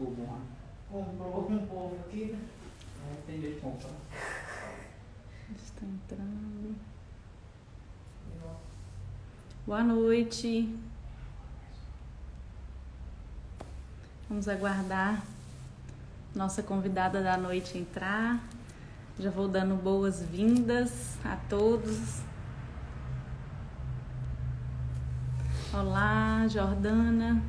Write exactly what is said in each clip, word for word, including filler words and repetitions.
tubo. Comprou com um povo aqui, não tem jeito de comprar. Está entrando. Boa noite. Vamos aguardar nossa convidada da noite entrar. Já vou dando boas-vindas a todos. Olá, Jordana.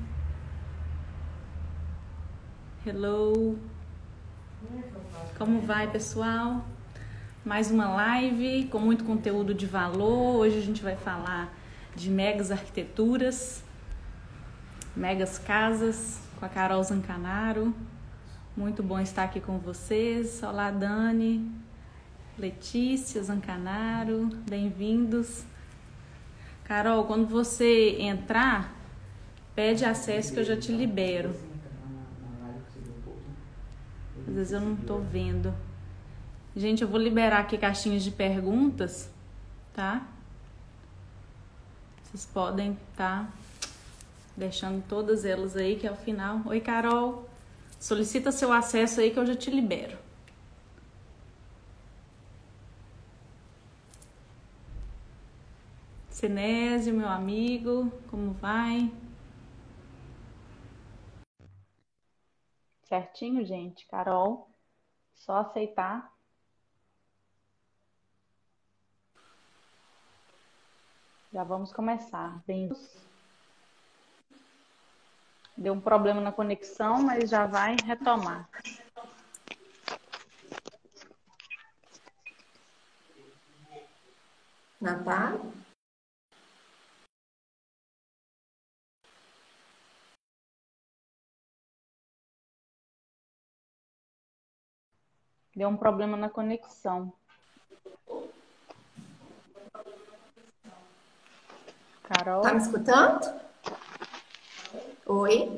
Hello. Como vai, pessoal? Mais uma live com muito conteúdo de valor. Hoje a gente vai falar de megas arquiteturas, megas casas, com a Carol Zancanaro. Muito bom estar aqui com vocês. Olá, Dani, Letícia Zancanaro, bem-vindos. Carol, quando você entrar, pede acesso que eu já te libero. Às vezes eu não tô vendo. Gente, eu vou liberar aqui caixinhas de perguntas, tá? Vocês podem tá deixando todas elas aí, que é o final. Oi, Carol. Solicita seu acesso aí que eu já te libero. Sinésio, meu amigo, como vai? Certinho, gente? Carol, só aceitar. Já vamos começar. Bem-vindos. Deu um problema na conexão, mas já vai retomar. Natália? Deu um problema na conexão. Carol? Tá me escutando? Oi?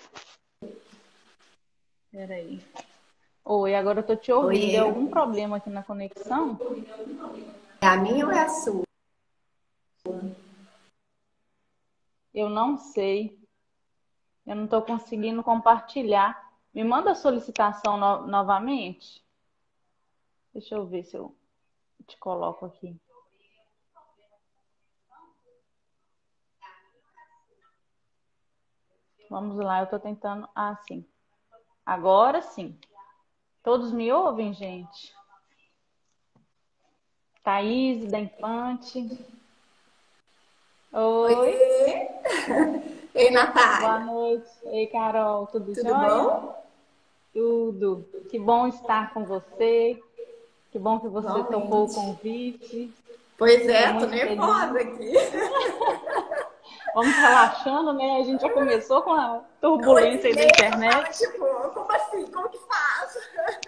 Peraí. Oi, agora eu tô te ouvindo. Oi. Deu algum problema aqui na conexão? É a minha ou é a sua? Eu não sei. Eu não tô conseguindo compartilhar. Me manda a solicitação no- novamente. Deixa eu ver se eu te coloco aqui. Vamos lá, eu tô tentando. Ah, sim. Agora sim. Todos me ouvem, gente? Thaís, da Infante. Oi. Oi. Ei, Boa Natália. noite. Ei, Carol, tudo Tudo jóia? bom? Tudo. Que bom estar com você. Que bom que você topou o Igualmente. convite. Pois Estou é, tô muito feliz. nervosa aqui. Vamos relaxando, né? A gente já começou com a turbulência aí da Oito e meia, fala, internet. tipo, como assim? Como que faz?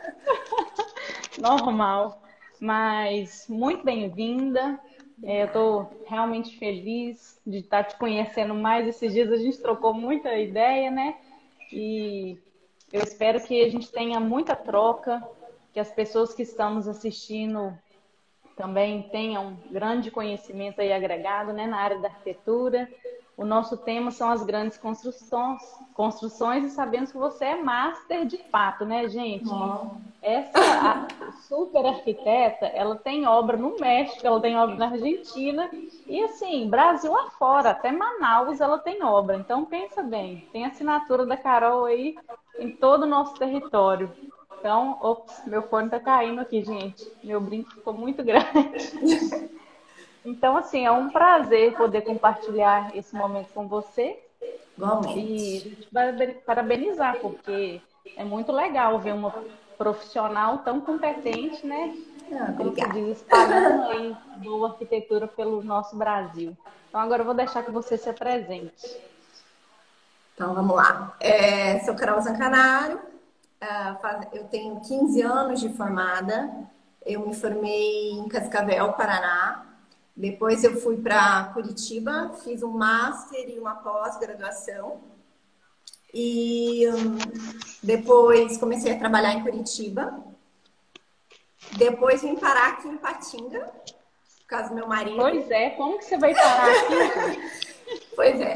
Normal. Mas muito bem-vinda. É, eu estou realmente feliz de estar te conhecendo mais. Esses dias a gente trocou muita ideia, né? E eu espero que a gente tenha muita troca, que as pessoas que estão nos assistindo também tenham um grande conhecimento aí agregado, né, na área da arquitetura. O nosso tema são as grandes construções, construções e sabemos que você é master de fato, né, gente? Bom. Essa a super arquiteta, ela tem obra no México, ela tem obra na Argentina e assim, Brasil afora, até Manaus ela tem obra. Então pensa bem, tem a assinatura da Carol aí em todo o nosso território. Então, ops, meu fone tá caindo aqui, gente. Meu brinco ficou muito grande. Então, assim, é um prazer poder compartilhar esse momento com você e Igualmente. te parabenizar, porque é muito legal ver uma profissional tão competente, né? Ah, Como se obrigada. diz, espalhando aí boa arquitetura pelo nosso Brasil. Então, agora eu vou deixar que você se apresente. Então, vamos lá. É, sou Carol Zancanaro. Ah, faz- eu tenho quinze anos de formada. Eu me formei em Cascavel, Paraná. Depois eu fui para Curitiba, fiz um master e uma pós-graduação. E hum, depois comecei a trabalhar em Curitiba. Depois vim parar aqui em Patinga, por causa do meu marido. Pois é, como que você vai parar aqui, gente? Pois é.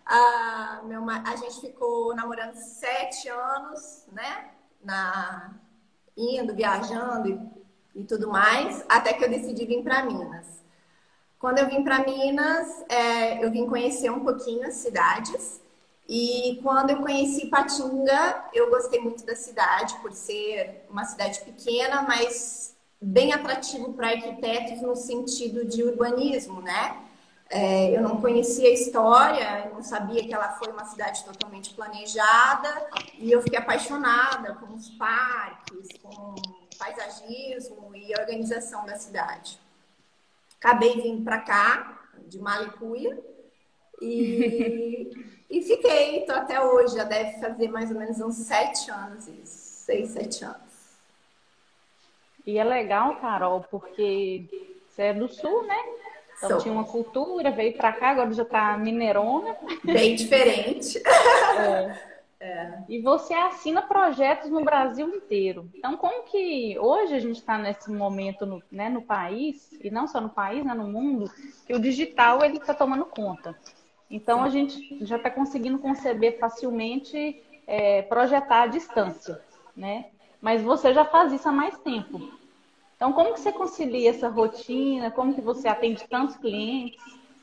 Ah, meu, ma- a gente ficou namorando sete anos, né? Na, indo, viajando e, e tudo mais, até que eu decidi vir para Minas. Quando eu vim para Minas, é, eu vim conhecer um pouquinho as cidades. E quando eu conheci Patinga, eu gostei muito da cidade, por ser uma cidade pequena, mas bem atrativo para arquitetos no sentido de urbanismo, né? É, eu não conhecia a história, eu não sabia que ela foi uma cidade totalmente planejada, e eu fiquei apaixonada com os parques, com o paisagismo e a organização da cidade. Acabei vindo para cá, de Malicuia, e, e fiquei, tô até hoje, já deve fazer mais ou menos uns sete anos isso, seis, sete anos. E é legal, Carol, porque você é do sul, né? Então tinha uma Sou cultura, veio pra cá, agora já tá mineirona. bem diferente. E você assina projetos no Brasil inteiro. Então, como que hoje a gente está nesse momento no, né, no país, e não só no país, né, no mundo, que o digital ele está tomando conta. Então, a Sim. gente já está conseguindo conceber facilmente é, projetar à distância, né? Mas você já faz isso há mais tempo. Então, como que você concilia essa rotina? Como que você atende tantos clientes?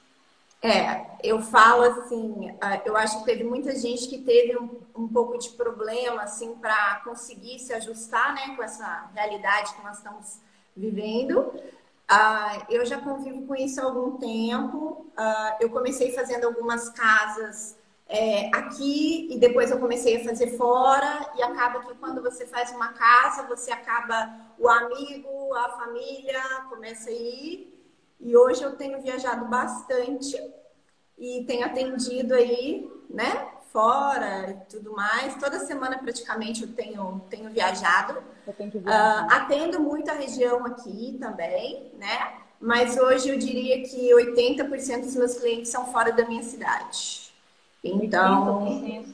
É, eu falo assim, ah, eu acho que teve muita gente que teve um, um pouco de problema, assim, para conseguir se ajustar, né, com essa realidade que nós estamos vivendo. Ah, eu já convivo com isso há algum tempo. Ah, eu comecei fazendo algumas casas é, aqui e depois eu comecei a fazer fora. E acaba que quando você faz uma casa, você acaba o amigo, a família começa a ir. E hoje eu tenho viajado bastante e tenho atendido aí, né, fora e tudo mais. Toda semana praticamente eu tenho, tenho viajado. Eu tenho que Uh, viajar. atendo muito a região aqui também, né? Mas hoje eu diria que oitenta por cento dos meus clientes são fora da minha cidade. Então, oitenta por cento.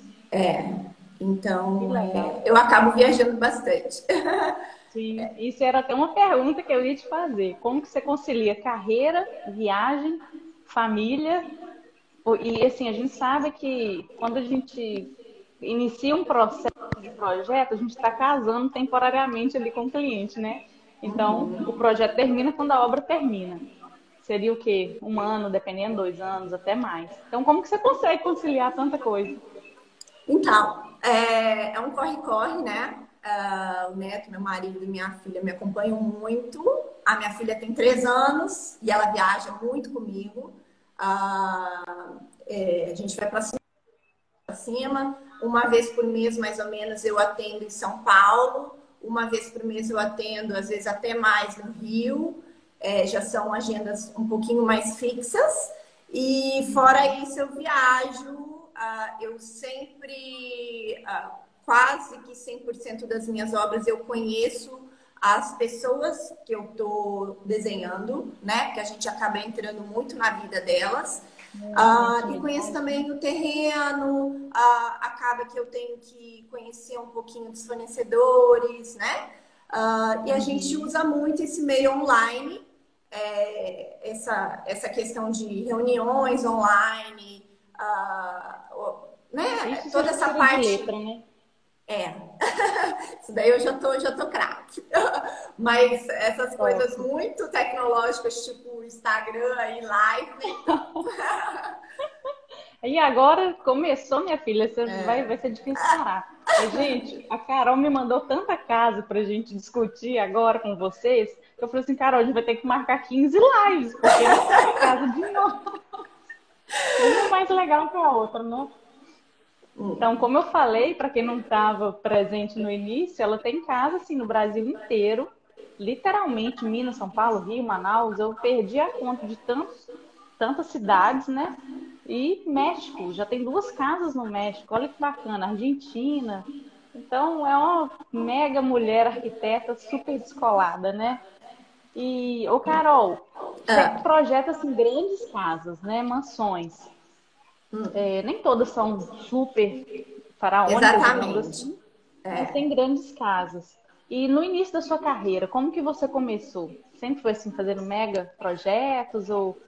Que então é, legal. eu acabo viajando bastante. Sim, isso era até uma pergunta que eu ia te fazer. Como que você concilia carreira, viagem, família? E assim, a gente sabe que quando a gente inicia um processo de projeto, a gente está casando temporariamente ali com o cliente, né? Então, o projeto termina quando a obra termina. Seria o quê? Um ano, dependendo, dois anos, até mais. Então, como que você consegue conciliar tanta coisa? Então, é, é um corre-corre, né? Ah, o Neto, meu marido e minha filha me acompanham muito. A minha filha tem três anos e ela viaja muito comigo. Ah, é, a gente vai para cima. Uma vez por mês, mais ou menos, eu atendo em São Paulo. Uma vez por mês eu atendo, às vezes até mais no Rio. É, já são agendas um pouquinho mais fixas. E fora isso, eu viajo. Uh, eu sempre, uh, quase que cem por cento das minhas obras, eu conheço as pessoas que eu estou desenhando, né? Porque a gente acaba entrando muito na vida delas. Ah, e conheço também o terreno, ah, acaba que eu tenho que conhecer um pouquinho dos fornecedores, né? Ah, e a gente usa muito esse meio online, é, essa, essa questão de reuniões online, ah, né? Isso você Toda já essa tira de parte. letra, né? É, isso daí eu já tô, já tô craque. Mas essas coisas Top. muito tecnológicas, tipo Instagram e live. E agora começou, minha filha, você vai, vai ser difícil parar. Mas, gente, a Carol me mandou tanta casa pra gente discutir agora com vocês, que eu falei assim, Carol, a gente vai ter que marcar quinze lives, porque não sai casa de novo. Uma mais legal que a outra, não? Então, como eu falei, para quem não estava presente no início, ela tem casa assim no Brasil inteiro, literalmente Minas, São Paulo, Rio, Manaus. Eu perdi a conta de tantos, tantas cidades, né? E México, já tem duas casas no México. Olha que bacana, Argentina. Então, é uma mega mulher arquiteta super descolada, né? E, ô Carol, você Ah, projeta assim grandes casas, né? Mansões. É, nem todas são super faraônicas, digamos exatamente. assim, mas tem grandes casas. E no início da sua carreira, como que você começou? Sempre foi assim, fazendo mega projetos ou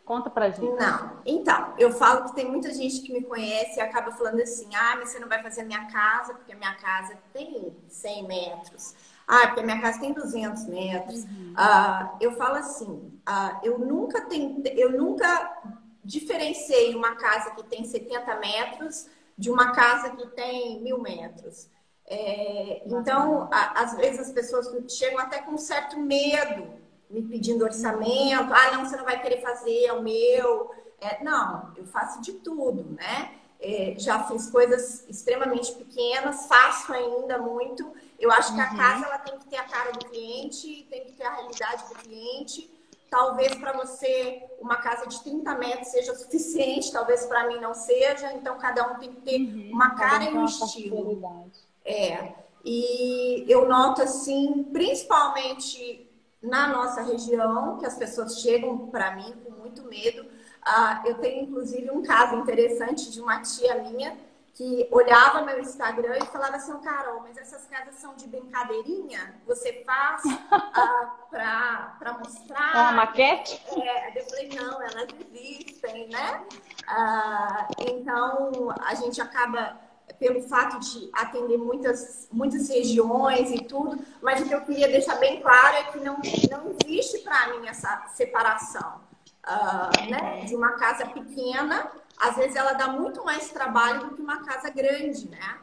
Conta pra gente. Não. Então, eu falo que tem muita gente que me conhece e acaba falando assim, ah, mas você não vai fazer a minha casa, porque a minha casa tem cem metros. Ah, porque a minha casa tem duzentos metros. Uhum. Ah, eu falo assim, ah, eu nunca tentei, eu nunca diferenciei uma casa que tem setenta metros de uma casa que tem mil metros. É, então, a, às vezes as pessoas chegam até com um certo medo, me pedindo orçamento. Ah, não, você não vai querer fazer, é o meu. É, não, eu faço de tudo, né? É, já fiz coisas extremamente pequenas, faço ainda muito. Eu acho que a Uhum. casa ela tem que ter a cara do cliente, tem que ter a realidade do cliente. Talvez para você uma casa de trinta metros seja suficiente, talvez para mim não seja. Então, cada um tem que ter Uhum. uma Cada cara um e tem um uma estilo. particularidade. É, e eu noto assim, principalmente na nossa região, que as pessoas chegam para mim com muito medo. Ah, eu tenho inclusive um caso interessante de uma tia minha que olhava meu Instagram e falava assim, Carol, mas essas casas são de brincadeirinha? Você faz ah, para mostrar? É uma maquete? É, eu falei, não, elas existem, né? Ah, então, a gente acaba, pelo fato de atender muitas, muitas regiões e tudo, mas o que eu queria deixar bem claro é que não, não existe para mim essa separação. Uh, né? De uma casa pequena, às vezes ela dá muito mais trabalho do que uma casa grande, né?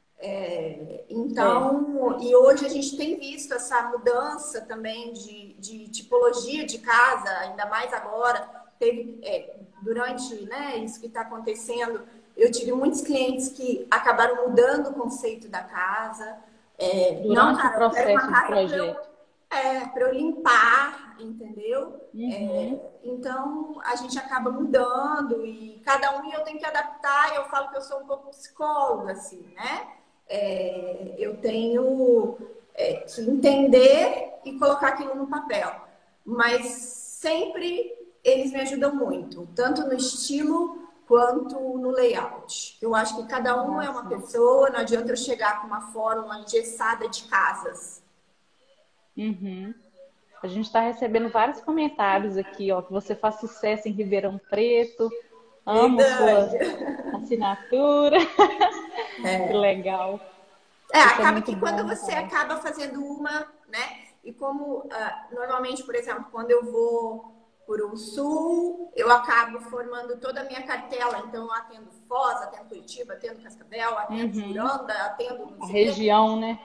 É, então, é. E hoje a gente tem visto essa mudança também de, de tipologia de casa, ainda mais agora, teve, é, durante né, isso que está acontecendo, eu tive muitos clientes que acabaram mudando o conceito da casa. É, Durante não, cara, o processo de projeto. É, para eu limpar, entendeu? Uhum. É, então, a gente acaba mudando e cada um eu tenho que adaptar. Eu falo que eu sou um pouco psicóloga, assim, né? É, eu tenho é, que entender e colocar aquilo no papel. Mas sempre eles me ajudam muito, tanto no estilo quanto no layout. Eu acho que cada um é uma pessoa, não adianta eu chegar com uma fórmula engessada de casas. Uhum. A gente está recebendo vários comentários aqui, ó, que você faz sucesso em Ribeirão Preto, amo Verdade. sua assinatura. É. Que legal. É, Isso acaba é que bom, quando você cara. acaba fazendo uma, né? E como uh, normalmente, por exemplo, quando eu vou para o sul, eu acabo formando toda a minha cartela. Então, eu atendo Foz, atendo Curitiba, atendo Cascavel, atendo Uhum. Juranda, atendo... A região, né?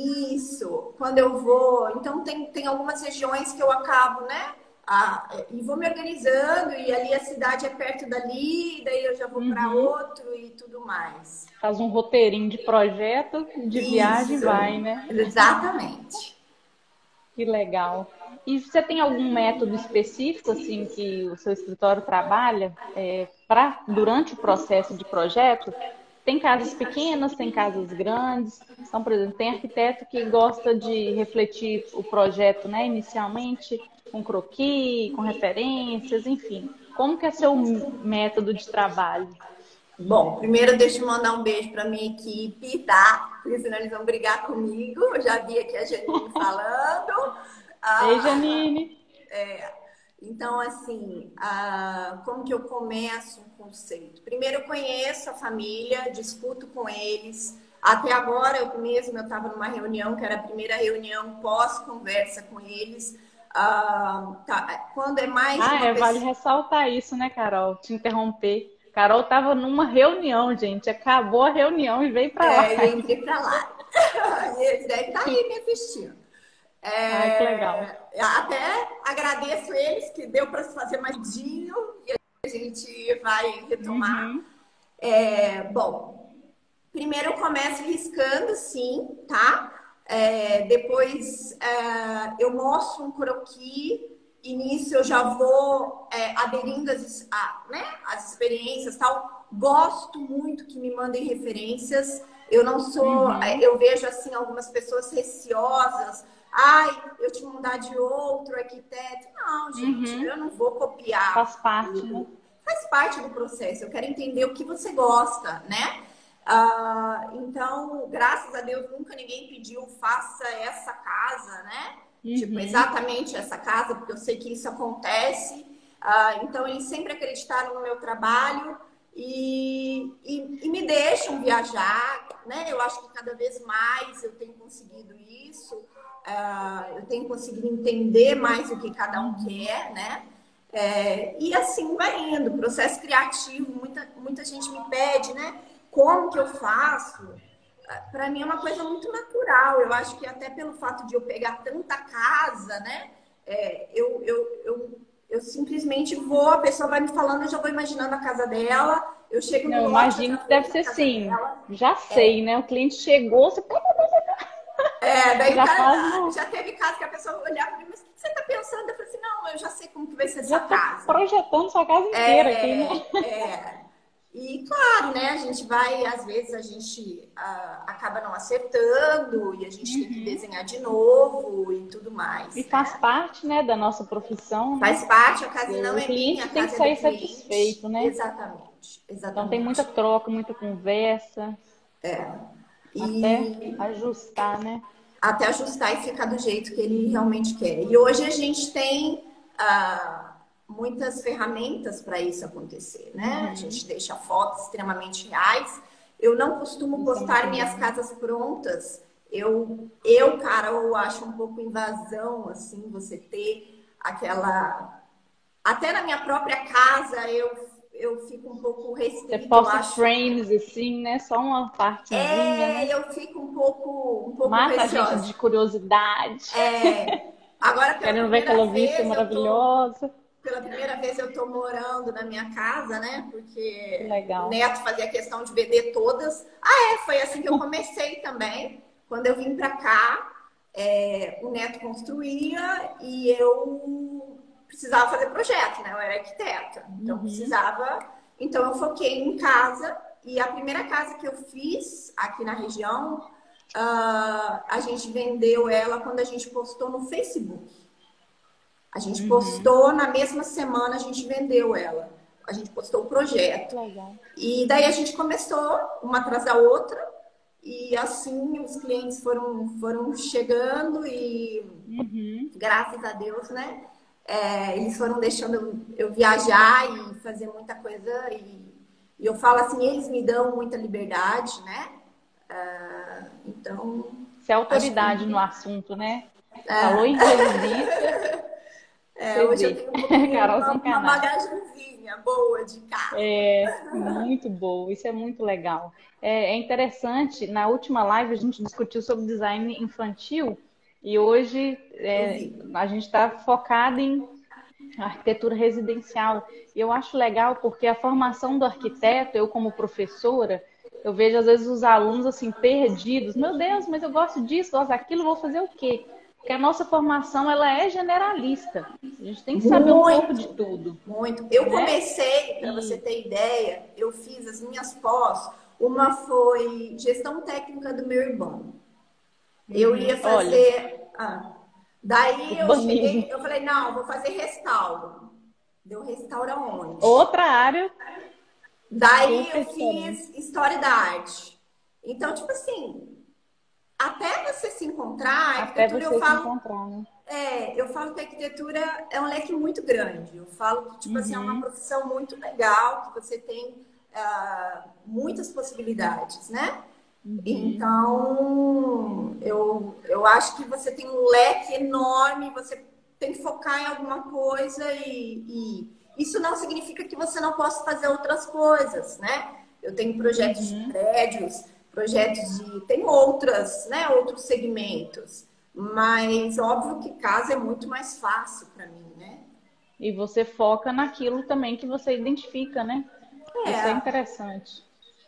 Isso. Quando eu vou... Então, tem, tem algumas regiões que eu acabo, né? Ah, e vou me organizando, e ali a cidade é perto dali, e daí eu já vou uhum. para outro e tudo mais. Faz um roteirinho de projeto, de Isso. viagem, vai, né? Exatamente. Que legal. E você tem algum método específico, assim, que o seu escritório trabalha é, pra, durante o processo de projeto? Tem casas pequenas, tem casas grandes. Então, por exemplo, tem arquiteto que gosta de refletir o projeto, né, inicialmente, com croquis, com referências, enfim. Como que é seu método de trabalho? Bom, primeiro deixa eu mandar um beijo para minha equipe, tá? Porque senão eles vão brigar comigo. Eu já vi aqui a Janine falando. Ei, Janine! Ah, é, então, assim, ah, como que eu começo um conceito? Primeiro eu conheço a família, discuto com eles. Até agora, eu mesmo, eu estava numa reunião, que era a primeira reunião pós-conversa com eles. Ah, tá, quando é mais Ah, uma é, pessoa... vale ressaltar isso, né, Carol? Te interromper. Carol estava numa reunião, gente. Acabou a reunião e veio para lá. É, eu entrei para lá. Eles devem estar aí me assistindo. É, Ai, que legal. Até agradeço eles, que deu para se fazer mais dinho e a gente vai retomar. Uhum. É, bom, primeiro eu começo riscando, sim, tá? É, depois é, eu mostro um croquis e nisso eu já vou é, aderindo às, a, né, às experiências, tal. Gosto muito que me mandem referências. Eu não sou, uhum. eu vejo assim algumas pessoas receosas. Ai, eu te mandar de outro arquiteto. Não, gente, uhum. eu não vou copiar. Faz parte, né? Faz parte do processo. Eu quero entender o que você gosta, né? Ah, então, graças a Deus, nunca ninguém pediu faça essa casa, né? Uhum. Tipo, exatamente essa casa, porque eu sei que isso acontece. Uh, então, eles sempre acreditaram no meu trabalho e, e, e me deixam viajar, né? Eu acho que cada vez mais eu tenho conseguido isso, uh, eu tenho conseguido entender mais o que cada um quer, né? É, e assim vai indo, processo criativo, muita, muita gente me pede, né? Como que eu faço? Para mim é uma coisa muito natural. Eu acho que até pelo fato de eu pegar tanta casa, né? É, eu, eu, eu, eu simplesmente vou, a pessoa vai me falando, eu já vou imaginando a casa dela. Eu chego no Eu lote, imagino eu já que deve vejo ser a casa assim. dela. Já sei, né? O cliente chegou, você É, daí o já faz cara, uma... já teve caso que a pessoa olhava para mim, mas o que você está pensando? Eu falei assim, não, eu já sei como que vai ser Já essa tô casa. projetando sua casa inteira aqui, né? É, é. E claro, né? A gente vai, às vezes a gente ah, acaba não acertando e a gente tem que Uhum. desenhar de novo e tudo mais, E faz né? parte, né, da nossa profissão, né? Faz parte, a casa não O é minha, cliente a tem que casa é do sair cliente. satisfeito, né? Exatamente, Então tem muita exatamente. troca, muita conversa, até E ajustar, né? até ajustar e ficar do jeito que ele realmente quer. E hoje a gente tem ah, muitas ferramentas para isso acontecer, né? A Uhum. gente deixa fotos extremamente reais. Eu não costumo Isso é muito postar minhas bom. casas prontas. Eu, eu, cara, eu acho um pouco invasão, assim, você ter aquela... Até na minha própria casa, eu, eu fico um pouco Você restrita, eu posta acho. frames assim, né? Só uma partezinha, né? É, eu fico um pouco, um pouco Mata a gente receosa. de curiosidade, É, agora, pela querendo ver primeira aquela vista vez, eu tô, maravilhosa. pela primeira vez eu tô morando na minha casa, né? Que Porque o legal. neto fazia questão de vender todas. Ah, é, foi assim que eu comecei também. Quando eu vim para cá, é, o neto construía e eu precisava fazer projeto, né? Eu era arquiteta, então Uhum. precisava. Então eu foquei em casa e a primeira casa que eu fiz aqui na região, ah, a gente vendeu ela quando a gente postou no Facebook. A gente Uhum. postou, na mesma semana a gente vendeu ela. A gente postou o projeto. Que legal. E daí a gente começou uma atrás da outra. E assim os clientes foram, foram chegando e Uhum. graças a Deus, né? É, eles foram deixando eu, eu viajar e fazer muita coisa. E, e eu falo assim, eles me dão muita liberdade, né? Ah, então, Você é acho autoridade no que assunto, né? Falou em residência, é, você hoje eu vê. tenho um pouquinho, Carol uma, uma Zancanaro. bagagenzinha boa de casa. É muito boa, isso é muito legal. É, é interessante, na última live a gente discutiu sobre design infantil e hoje Eu é, vi. a gente está focado em arquitetura residencial. E eu acho legal porque a formação do arquiteto, eu como professora, eu vejo às vezes os alunos assim perdidos. Meu Deus, mas eu gosto disso, gosto daquilo, vou fazer o quê? Porque a nossa formação ela é generalista. A gente tem que saber um pouco de Muito, tudo, muito. Eu né? comecei, para você E ter ideia, eu fiz as minhas pós. Uma foi gestão técnica do meu irmão. Eu uhum, ia olha, fazer. Ah, daí eu urbanismo. cheguei, eu falei, não, vou fazer restauro. Deu restauro aonde? Outra área Daí eu super fiz diferente. história da arte. Então, tipo assim, até você se encontrar, a Até arquitetura eu você se falo, encontrar, né? é, eu falo que a arquitetura é um leque muito grande. Eu falo que, tipo assim, é uma Uhum, profissão muito legal, que você tem ah, muitas possibilidades, né? uhum. Então, eu, eu acho que você tem um leque enorme, você tem que focar em alguma coisa e, e isso não significa que você não possa fazer outras coisas, né? Eu tenho projetos de Uhum. prédios, projetos de... Tem outras, né? Outros segmentos. Mas óbvio que casa é muito mais fácil para mim, né? E você foca naquilo também que você identifica, né? Isso é É, interessante,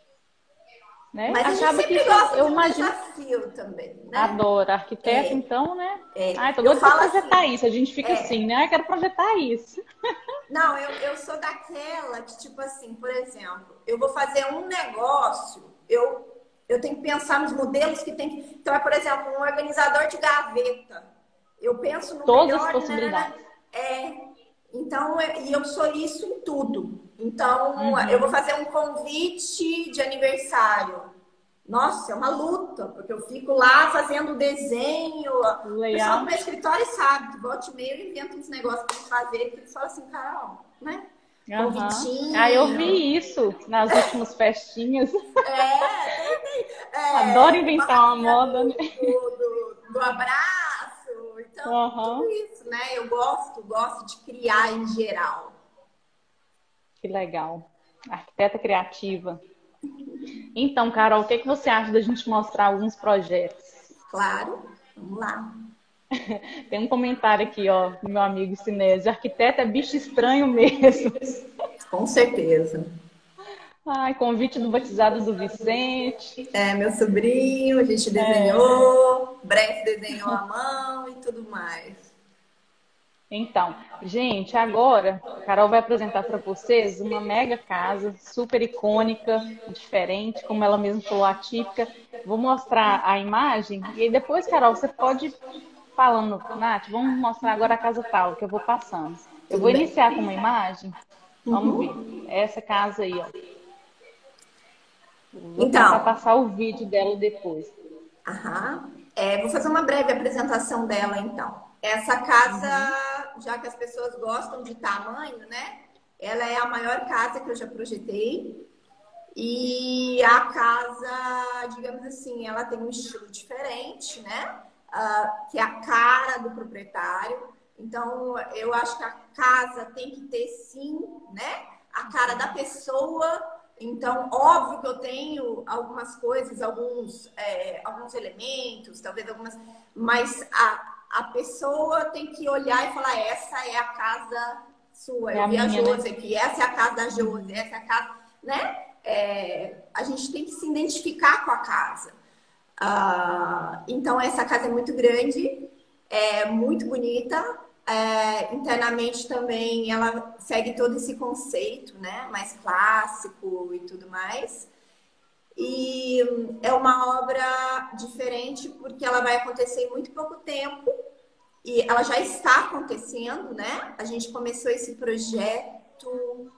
né? mas a gente Acaba que sempre isso, gosta de eu um imagino, desafio também, né? adora arquiteto, então, né? Ah, tô Eu doida para falo projetar assim, isso. A gente fica assim, né? Ah, quero projetar isso. não, eu, eu sou daquela que, tipo assim, por exemplo, eu vou fazer um negócio, eu, eu tenho que pensar nos modelos que tem que. Então, é, por exemplo, um organizador de gaveta. Eu penso no Todas as melhor, né? possibilidades. É. Então, é- e eu sou isso em tudo. Então, eu vou Uhum. fazer um convite de aniversário. Nossa, é uma luta, porque eu fico lá fazendo o desenho. O pessoal do meu Layout. escritório sabe que volta e meia eu invento uns negócios para eles fazerem, que eles falam assim, Carol. né? Aham. Convitinho. Ah, eu vi isso nas últimas festinhas. É, é, Adoro inventar uma barraquinha moda, do, né? do, do, do abraço. Então, tudo Aham. isso, né? Eu gosto, gosto de criar em geral. Que legal. Arquiteta criativa. Então, Carol, o que que você acha da gente mostrar alguns projetos? Claro, vamos lá. Tem um comentário aqui, ó, do meu amigo Sinésio. Arquiteto é bicho estranho mesmo. Com certeza. Ai, convite do batizado do Vicente. É, meu sobrinho, a gente É. desenhou, Bref desenhou a mão e tudo mais. Então, gente, agora a Carol vai apresentar para vocês uma mega casa, super icônica, diferente, como ela mesma falou, atípica. Vou mostrar a imagem e aí depois, Carol, você pode ir falando, Nath, vamos mostrar agora a casa tal, que eu vou passando. Eu Tudo vou bem. iniciar com uma imagem. Vamos ver. Uhum. Essa casa aí, ó. Vou tentar Então, passar o vídeo dela depois. aham. É, vou fazer uma breve apresentação dela, então. Essa casa, já que as pessoas gostam de tamanho, né? Ela é a maior casa que eu já projetei. E a casa, digamos assim, ela tem um estilo diferente, né? Ah, que é a cara do proprietário. Então, eu acho que a casa tem que ter, sim, né? A cara da pessoa. Então, óbvio que eu tenho algumas coisas, alguns, é, alguns elementos, talvez algumas, mas a, a pessoa tem que olhar e falar: essa é a casa sua. É Eu a vi a minha, né? Josi aqui, essa é a casa da Josi, essa é a casa, né? É, a gente tem que se identificar com a casa. Ah, então, essa casa é muito grande, é muito bonita. É, internamente também ela segue todo esse conceito, né? Mais clássico e tudo mais. E é uma obra diferente porque ela vai acontecer em muito pouco tempo e ela já está acontecendo, né? A gente começou esse projeto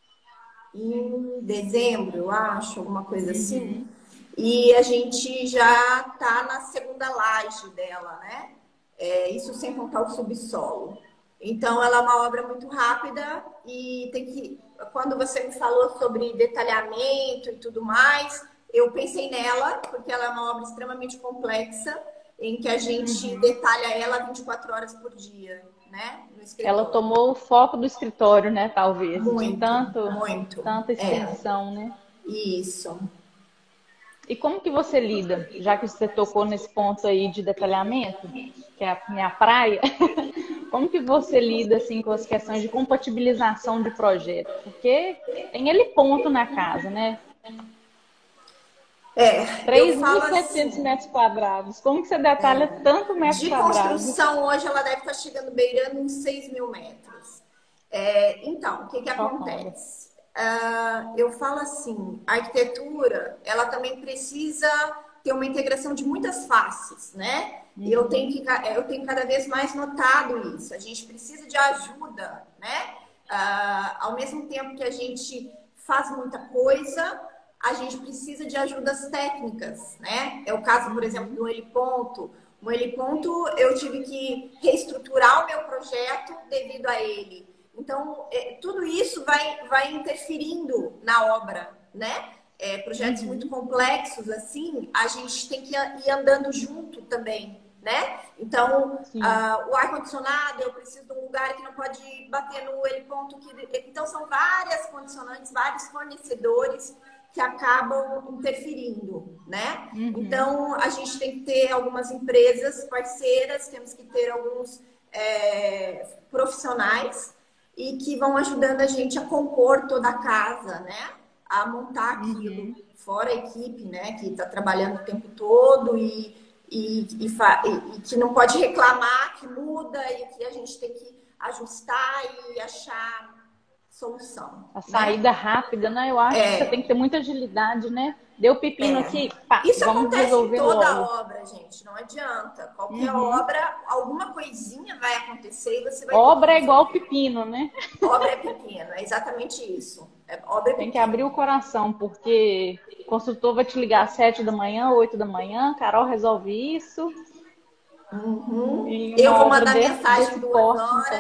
em dezembro, eu acho, alguma coisa assim. E a gente já tá na segunda laje dela, né? É, isso sem contar o subsolo. Então, ela é uma obra muito rápida e tem que. Quando você me falou sobre detalhamento e tudo mais, eu pensei nela, porque ela é uma obra extremamente complexa, em que a gente Uhum. detalha ela vinte e quatro horas por dia, né? No Ela escritório. tomou o foco do escritório, né? Talvez, de Muito, tanto, muito. tanta É, extensão, né? isso. E como que você lida, já que você tocou nesse ponto aí de detalhamento, que é a minha praia, como que você lida assim com as questões de compatibilização de projeto? Porque tem ele ponto na casa, né? É, eu três mil falo e setecentos assim, metros quadrados. Como que você detalha tanto metro de quadrado? construção hoje ela deve estar chegando beirando uns seis mil metros. É, então, o que que Chocada. acontece? Ah, eu falo assim, a arquitetura, ela também precisa ter uma integração de muitas faces, né? E eu tenho que, eu tenho cada vez mais notado isso. A gente precisa de ajuda, né? Ah, ao mesmo tempo que a gente faz muita coisa, a gente precisa de ajudas técnicas, né? É o caso, por exemplo, do heliponto. O heliponto, eu tive que reestruturar o meu projeto devido a ele. Então, é, tudo isso vai, vai interferindo na obra, né? É, projetos muito Uhum. complexos, assim, a gente tem que ir andando junto também, né? Então, Sim. uh, o ar-condicionado, eu preciso de um lugar que não pode bater no heliponto. Que... Então, são várias condicionantes, vários fornecedores que acabam interferindo, né? Uhum. Então, a gente tem que ter algumas empresas parceiras, temos que ter alguns é, profissionais e que vão ajudando a gente a compor toda a casa, né? A montar aquilo, Uhum. fora a equipe, né? Que está trabalhando o tempo todo e, e, e, e, e que não pode reclamar, que muda e que a gente tem que ajustar e achar solução, A né? saída rápida, né? Eu acho que você tem que ter muita agilidade, né? Deu pepino aqui, pá, Isso vamos acontece em resolver toda logo. obra, gente. Não adianta. Qualquer Uhum. obra, alguma coisinha vai acontecer e você vai ter que Obra é igual resolver. pepino, né? Obra é pequena, é exatamente isso. É, obra é Tem que abrir pequena. o coração, porque o consultor vai te ligar às sete da manhã, oito da manhã, Carol resolve isso. Uhum. E Eu uma vou obra mandar desse, mensagem desse duas porte, então. horas, eu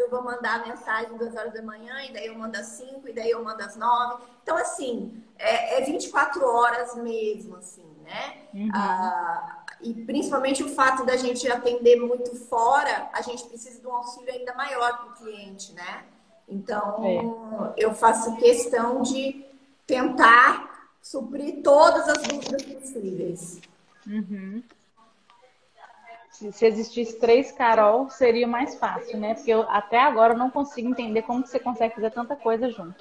eu vou mandar mensagem duas horas da manhã, e daí eu mando às cinco, e daí eu mando às nove. Então, assim, é, é vinte e quatro horas mesmo, assim, né? Uhum. Ah, e principalmente o fato da gente atender muito fora, a gente precisa de um auxílio ainda maior para o cliente, né? Então, eu faço questão de tentar suprir todas as dúvidas possíveis. Uhum. Se, se existisse três Carol, seria mais fácil, né? Porque eu, até agora eu não consigo entender como que você consegue fazer tanta coisa junto.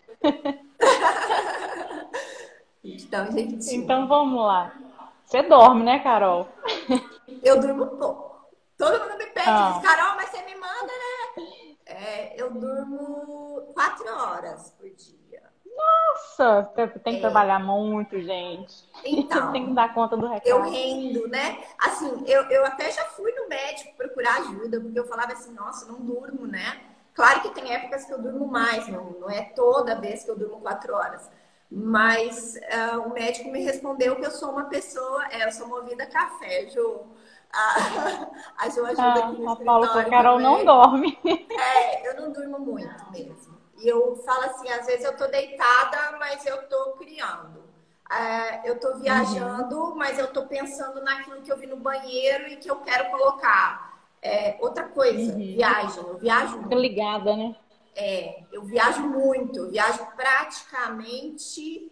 Então, gente, Então vamos lá. Você dorme, né, Carol? eu durmo pouco. Todo mundo me pede, diz, Ah, Carol, mas você me manda, né? É, eu durmo quatro horas por dia. nossa, tem tem que É, trabalhar muito, gente. Tem que então, dar conta do eu recado. rendo, né? Assim, eu, eu até já fui no médico procurar ajuda, porque eu falava assim, nossa, não durmo, né? Claro que tem épocas que eu durmo mais, não, não é toda vez que eu durmo quatro horas. Mas ah, o médico me respondeu que eu sou uma pessoa, é, eu sou movida a café, Ju. A, a Ju ajuda Ah, aqui no a Paula falou, escritório Carol não também. dorme. É, eu não durmo muito mesmo. E eu falo assim, às vezes eu tô deitada, mas eu tô criando. É, eu tô Uhum. viajando, mas eu tô pensando naquilo que eu vi no banheiro e que eu quero colocar. É, outra coisa, Uhum. viagem. Eu viajo Fica muito. ligada, né? É, eu viajo muito. Eu viajo praticamente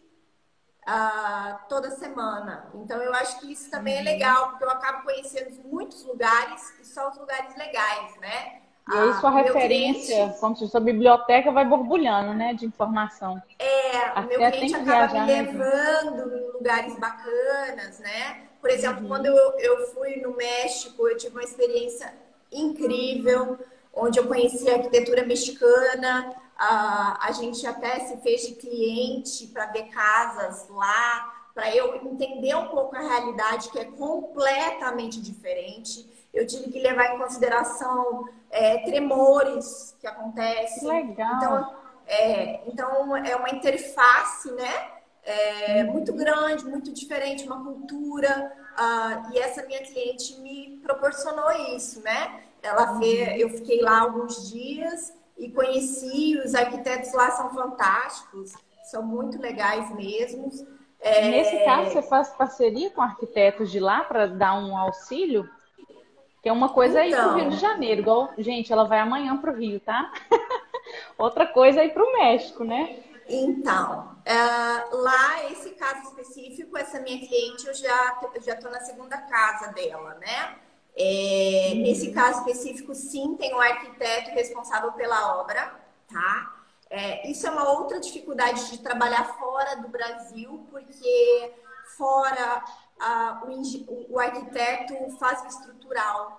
ah, toda semana. Então eu acho que isso também é Uhum. legal, porque eu acabo conhecendo muitos lugares e só os lugares legais, né? E aí Ah, sua o meu referência, cliente como se fosse a biblioteca, vai borbulhando, né, de informação. É, o meu Até cliente tem que acaba me viajar mesmo. levando em lugares bacanas, né? Por exemplo, quando Uhum. eu, eu fui no México, eu tive uma experiência incrível, onde eu conheci a arquitetura mexicana. Ah, a gente até se fez de cliente para ver casas lá, para eu entender um pouco a realidade, que é completamente diferente. Eu tive que levar em consideração é, tremores que Que acontecem. legal. Então, é, então, é uma interface, né? É, muito Uhum. grande, muito diferente, uma cultura. Ah, e essa minha cliente me proporcionou isso, né? Ela vê, Uhum. eu fiquei lá alguns dias e conheci, os arquitetos lá são fantásticos, são muito legais mesmo. Nesse caso, você É, faz parceria com arquitetos de lá para dar um auxílio? Que é uma coisa é ir para o Rio de então, Janeiro, igual, gente, ela vai amanhã para o Rio, tá? Outra coisa é ir para o México, né? Então, ah, lá, esse caso específico, essa minha cliente, eu já eu já estou na segunda casa dela, né? É, nesse Uhum. caso específico, sim, tem um arquiteto responsável pela obra, tá? É, isso é uma outra dificuldade de trabalhar fora do Brasil, porque fora ah, o, engi- o- o arquiteto faz o estrutural,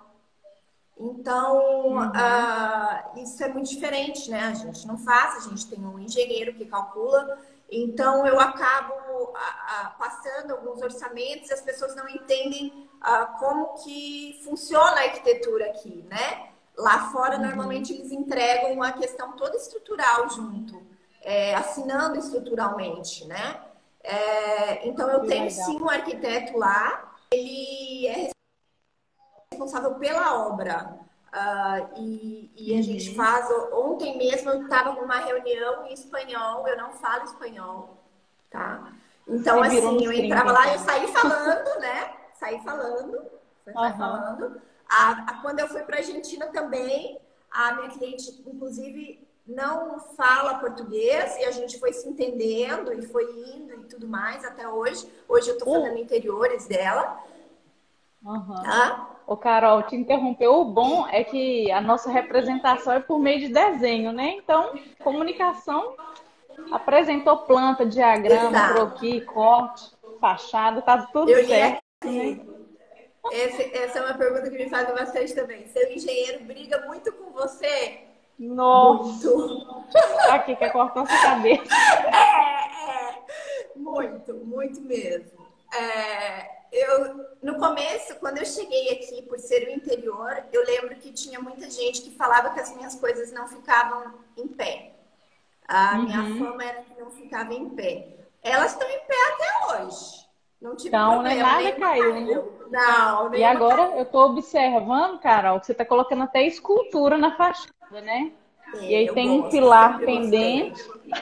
então, Uhum. ah, isso é muito diferente, né? A gente não faz, a gente tem um engenheiro que calcula. Então, eu acabo ah, ah, passando alguns orçamentos e as pessoas não entendem ah, como que funciona a arquitetura aqui, né? Lá fora, Uhum. normalmente, eles entregam a questão toda estrutural junto, é, assinando estruturalmente, né? É, então, eu Que tenho legal. sim um arquiteto lá, ele é responsável pela obra. Ah, e, e a gente Uhum. faz. Ontem mesmo eu estava numa reunião em espanhol, eu não falo espanhol, tá? Então, Se virou assim, nos eu trinta, entrava lá e eu então. saí falando, né? Saí falando, saí Aham. falando. A, a- quando eu fui para a Argentina também, a minha cliente, inclusive, não fala português e a gente foi se entendendo e foi indo e tudo mais até hoje. Hoje eu estou fazendo O... interiores dela, Aham. tá? Ô, Carol, te interrompeu. O bom é que a nossa representação é por meio de desenho, né? Então, comunicação apresentou planta, diagrama, Exato. croquis, corte, fachada, tá tudo Eu li certo, né? aqui. Essa, essa é uma pergunta que me fazem bastante também. Seu engenheiro briga muito com você? Nossa, Muito. aqui quer cortar sua cabeça. É, é. Muito, muito mesmo. É, eu, no começo, quando eu cheguei aqui, por ser o interior, eu lembro que tinha muita gente que falava que as minhas coisas não ficavam em pé. A minha Uhum. fama era que não ficava em pé. Elas estão em pé até hoje. Não tive Então, né? problema, Nada nenhuma caiu, né? caiu. Não, E nenhuma agora caiu. eu tô observando, Carol, que você tá colocando até escultura na fachada, né? E aí eu tem um gosto, pilar sempre gostei. pendente.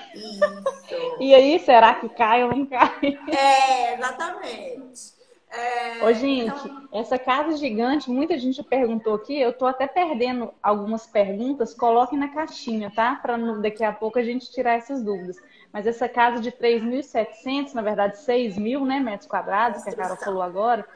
Isso. E aí, será que cai ou não cai? É, exatamente. Ô, É, gente, então, essa casa gigante, muita gente perguntou aqui, eu tô até perdendo algumas perguntas, coloquem na caixinha, tá? Para daqui a pouco a gente tirar essas dúvidas. Mas essa casa de três mil e setecentos, na verdade seis mil, né, metros quadrados, que a Carol construção. falou agora,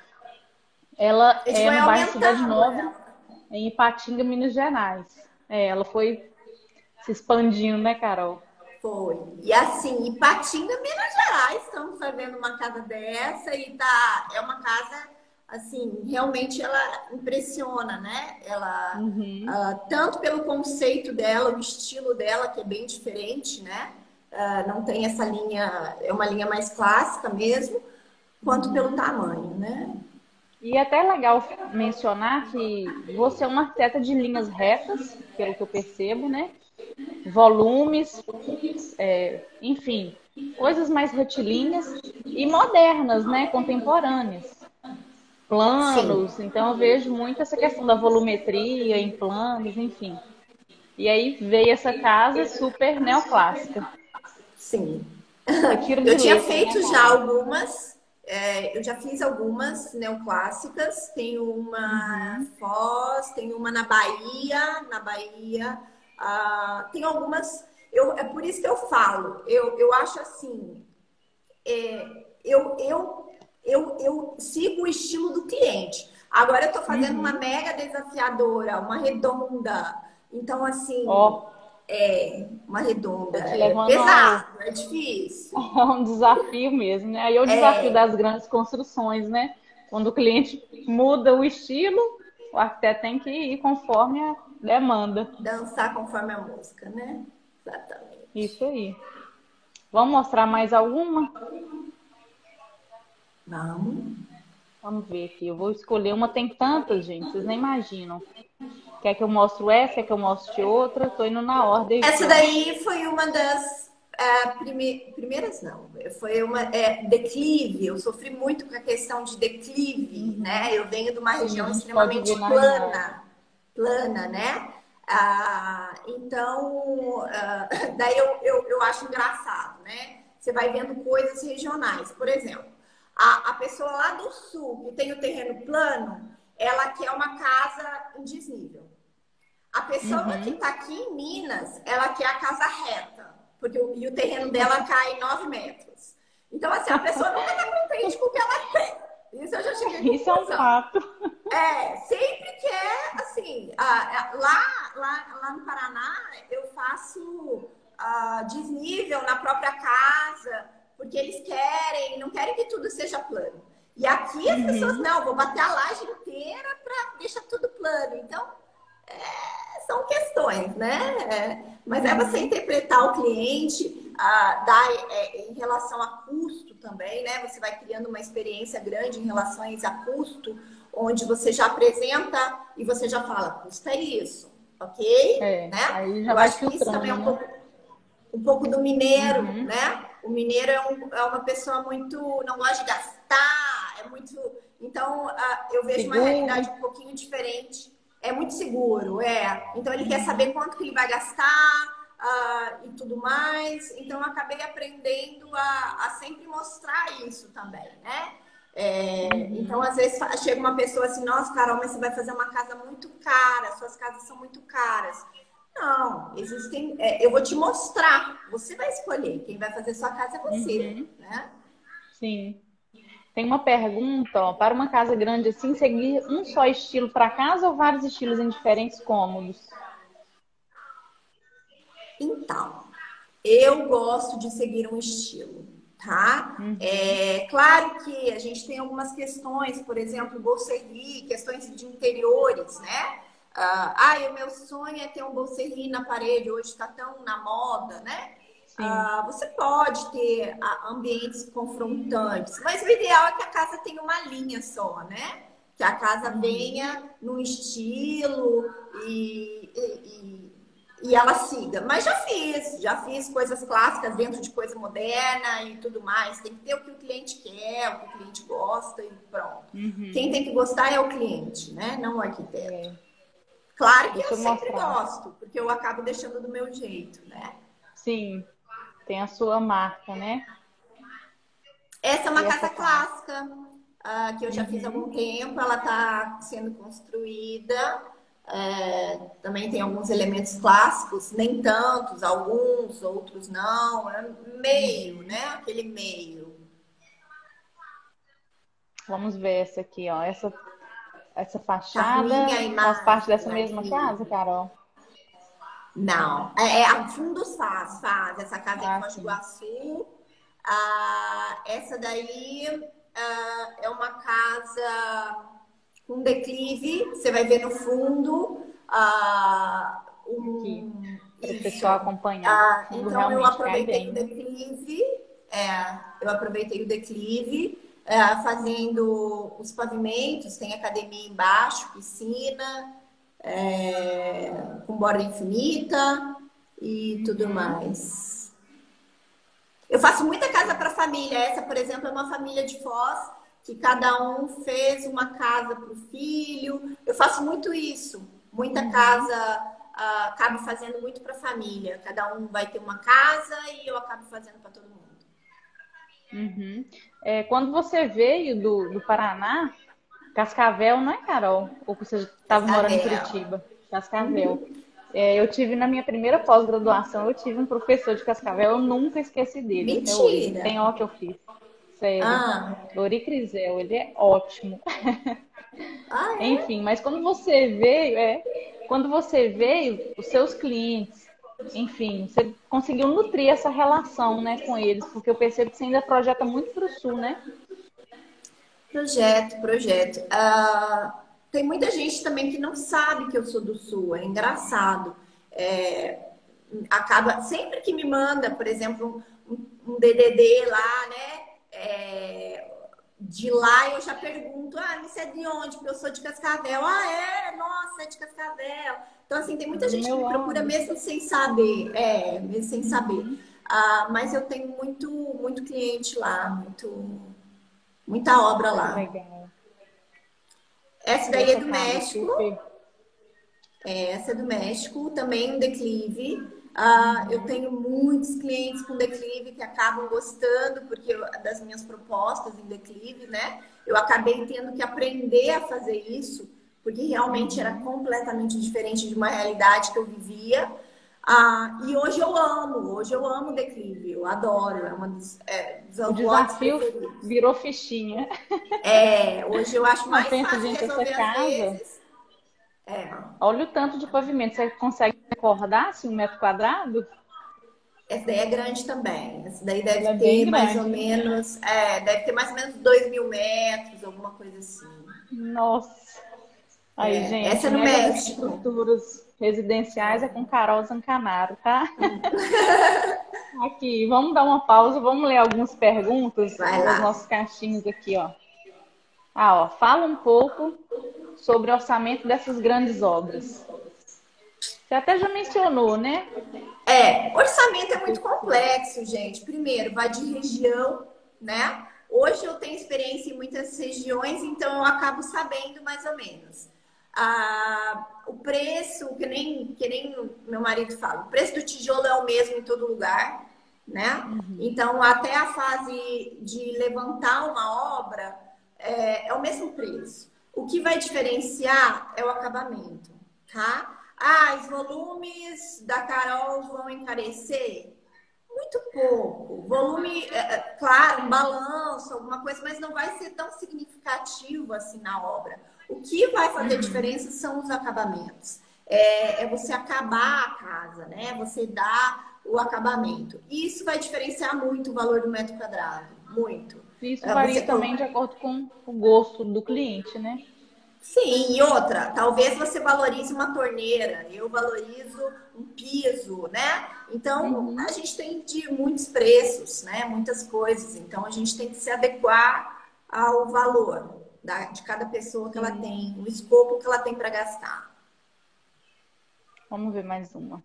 ela A gente é foi no bairro Cidade aumentando Nova, ela. em Ipatinga, Minas Gerais. É, ela foi se expandindo, né, Carol? Foi. E assim, Ipatinga, Minas Gerais, estamos fazendo uma casa dessa e tá, é uma casa, assim, realmente ela impressiona, né? Ela, Uhum. ah, tanto pelo conceito dela, o estilo dela, que é bem diferente, né? Ah, não tem essa linha, é uma linha mais clássica mesmo, quanto pelo tamanho, né? E é até legal mencionar que você é uma arquiteta de linhas retas, pelo que eu percebo, né? Volumes, é, enfim, coisas mais retilíneas e modernas, né? Contemporâneas. Sim, Planos, então eu vejo muito essa questão da volumetria em planos, enfim. E aí veio essa casa super neoclássica. sim. Foi tiro Eu de tinha letra, né, feito já Carol? algumas, é, eu já fiz algumas neoclássicas. Tem uma Uhum. Foz, tem uma na Bahia, na Bahia. Ah, tem algumas. Eu, é por isso que eu falo. Eu, eu acho assim. É, eu, eu, eu, eu sigo o estilo do cliente. Agora eu estou fazendo uma Uhum. mega desafiadora, uma redonda. Então, assim, Ó, é uma redonda. tô te É levando ao, pesado, é difícil. é um desafio mesmo, né? Aí é o desafio É, das grandes construções, né? Quando o cliente muda o estilo, o arquiteto tem que ir conforme a demanda. dançar conforme a música, né? Isso Exatamente. aí. Vamos mostrar mais alguma? Vamos. Vamos ver aqui. Eu vou escolher uma. Tem tantas, gente, vocês nem imaginam. Quer que eu mostre essa? Quer que eu mostre outra? Tô indo na ordem Essa aqui, ó. daí foi uma das é, prime... primeiras, não. Foi uma é, declive. Eu sofri muito com a questão de declive, Uhum. né? Eu venho de uma Sim, a região gente pode ver extremamente na imagem. plana, plana, né? Ah, então, ah, daí eu, eu, eu acho engraçado, né? Você vai vendo coisas regionais. Por exemplo, a, a pessoa lá do sul, que tem o terreno plano, ela quer uma casa em desnível. A pessoa que Uhum. está aqui em Minas, ela quer a casa reta, porque o, e o terreno dela cai nove metros. Então, assim, a pessoa nunca está contente com o que ela tem. Isso eu já cheguei à Isso é um conclusão. fato. É, sempre quer, assim, ah, lá, lá, lá no Paraná, eu faço ah, desnível na própria casa, porque eles querem, não querem que tudo seja plano. E aqui as pessoas, Uhum. não, vou bater a laje inteira para deixar tudo plano. Então, são questões, né? É, mas é você Uhum. interpretar o cliente, ah, dar, é, em relação a custo também, né? Você vai criando uma experiência grande em relação a custo, onde você já apresenta e você já fala, custa isso, ok? É, Né? aí já Eu vai acho que isso também é filtrando, um né? pouco, um pouco do mineiro, Uhum. né? O mineiro é, um, é uma pessoa muito, não gosta de gastar, é muito. Então, ah, eu vejo uma Seguro. realidade um pouquinho diferente. É muito seguro, é. Então, ele quer saber Uhum. quanto que ele vai gastar ah, e tudo mais. Então, eu acabei aprendendo a, a sempre mostrar isso também, né? É, então, Uhum. às vezes, chega uma pessoa assim, nossa, Carol, mas você vai fazer uma casa muito cara, suas casas são muito caras. Não, existem. É, eu vou te mostrar. Você vai escolher. Quem vai fazer sua casa é você, Uhum. né? Sim. Tem uma pergunta, ó, para uma casa grande assim, seguir um só estilo para casa ou vários estilos em diferentes cômodos? Então, eu gosto de seguir um estilo, tá? Uhum. É claro que a gente tem algumas questões, por exemplo, bolserie, questões de interiores, né? Ah, ah, o meu sonho é ter um bolserie na parede, hoje está tão na moda, né? Sim. Ah, você pode ter ah, ambientes confrontantes, mas o ideal é que a casa tenha uma linha só, né? Que a casa Uhum. venha num estilo e, e, e ela siga. Mas já fiz, já fiz coisas clássicas dentro de coisa moderna e tudo mais. Tem que ter o que o cliente quer, o que o cliente gosta e pronto. Quem Uhum. tem que gostar é o cliente, né? Não o arquiteto. É. Claro que eu Deixa eu sempre mostrar. gosto, porque eu acabo deixando do meu jeito, né? Sim, tem a sua marca, né? Essa é uma E essa casa casa. clássica, ah, que eu já fiz há Uhum. algum tempo, ela está sendo construída. É, também tem alguns elementos clássicos, nem tantos, alguns, outros não. É meio, Uhum. né? Aquele meio. Vamos ver essa aqui, ó. Essa, essa Tá ruim a fachada faz parte dessa imagem mesma aqui. casa, Carol? Não, é, é a Fundos faz, faz. Essa casa é em Ah, Foz do sim. Iguaçu. Ah, essa daí ah, é uma casa com declive. Você vai ver no fundo ah, Aqui, um, para o isso. pessoal acompanhar. O Ah, fundo então eu realmente cai aproveitei bem, o né? declive. É, eu aproveitei o declive. é, fazendo os pavimentos, tem academia embaixo, piscina, é, com borda infinita e tudo Uhum. mais. Eu faço muita casa para família. Essa, por exemplo, é uma família de Foz que cada um fez uma casa para o filho. Eu faço muito isso. Muita Uhum. casa, ah, acabo fazendo muito para família. Cada um vai ter uma casa e eu acabo fazendo para todo mundo. Uhum. É, quando você veio do, do Paraná, Cascavel, não é, Carol? Ou você estava morando em Cascavel. Curitiba? Cascavel. É, eu tive na minha primeira pós-graduação, eu tive um professor de Cascavel, eu nunca esqueci dele até hoje. Não Mentira! tem ó que eu fiz. Sério. Ah, Lori Crisel, ele é ótimo. ah é? Enfim, mas quando você veio, é, quando você veio, os seus clientes, enfim, você conseguiu nutrir essa relação, né, com eles, porque eu percebo que você ainda projeta muito para o sul, né? Projeto, projeto. Ah, tem muita gente também que não sabe que eu sou do Sul, é engraçado. É, acaba, sempre que me manda, por exemplo, um, um D D D lá, né? É, de lá eu já pergunto, ah, você é de onde? Porque eu sou de Cascavel. Ah, é? Nossa, é de Cascavel. Então, assim, tem muita Do gente que meu me procura lado. mesmo sem saber. É, mesmo sem saber. Uhum. Ah, mas eu tenho muito, muito cliente lá, muito, muita obra lá. Legal. Essa E daí é essa do casa México. super. Essa é do México, também um declive. Ah, eu Uhum. tenho muitos clientes com declive que acabam gostando porque eu- das minhas propostas em declive, né? Eu acabei tendo que aprender a fazer isso, porque realmente era Uhum. completamente diferente de uma realidade que eu vivia. Ah, e hoje eu amo, hoje eu amo declive, eu adoro, é uma dos, é, dos O lotes desafio preferidos. virou fichinha. É, hoje eu acho Não, mais pensa, fácil gente, essa resolver às casa, vezes. É, olha o tanto de pavimento. Você consegue recordar se um metro quadrado? essa daí é grande também. Essa daí deve Ela é bem ter mais ou grande, hein? menos, é, deve ter mais ou menos dois mil metros, alguma coisa assim. Nossa. Aí, É, essa gente, é no megas México. estruturas residenciais é com Carol Zancanaro, tá? Aqui, vamos dar uma pausa, vamos ler algumas perguntas Vai das lá. nossas caixinhas aqui, ó. Ah, ó, fala um pouco sobre o orçamento dessas grandes obras. Você até já mencionou, né? É, orçamento é muito complexo, gente. Primeiro, vai de região, né? Hoje eu tenho experiência em muitas regiões, então eu acabo sabendo mais ou menos. Ah, o preço, que nem, que nem meu marido fala, o preço do tijolo é o mesmo em todo lugar, né? Uhum. Então, até a fase de levantar uma obra é, é o mesmo preço. O que vai diferenciar é o acabamento, tá? Ah, os volumes da Carol vão encarecer? Muito pouco. Volume, é, é, claro, um balanço, alguma coisa, mas não vai ser tão significativo assim na obra. O que vai fazer Uhum. diferença são os acabamentos. É, é você acabar a casa, né? Você dar o acabamento. E isso vai diferenciar muito o valor do metro quadrado. Muito. Isso É, você varia também de acordo com o gosto do cliente, né? Sim, e outra, talvez você valorize uma torneira, eu valorizo um piso, né? Então, a Uhum. gente tem de muitos preços, né? Muitas coisas. Então, a gente tem que se adequar ao valor da- de cada pessoa que ela Sim. tem, o escopo que ela tem para gastar. Vamos ver mais uma.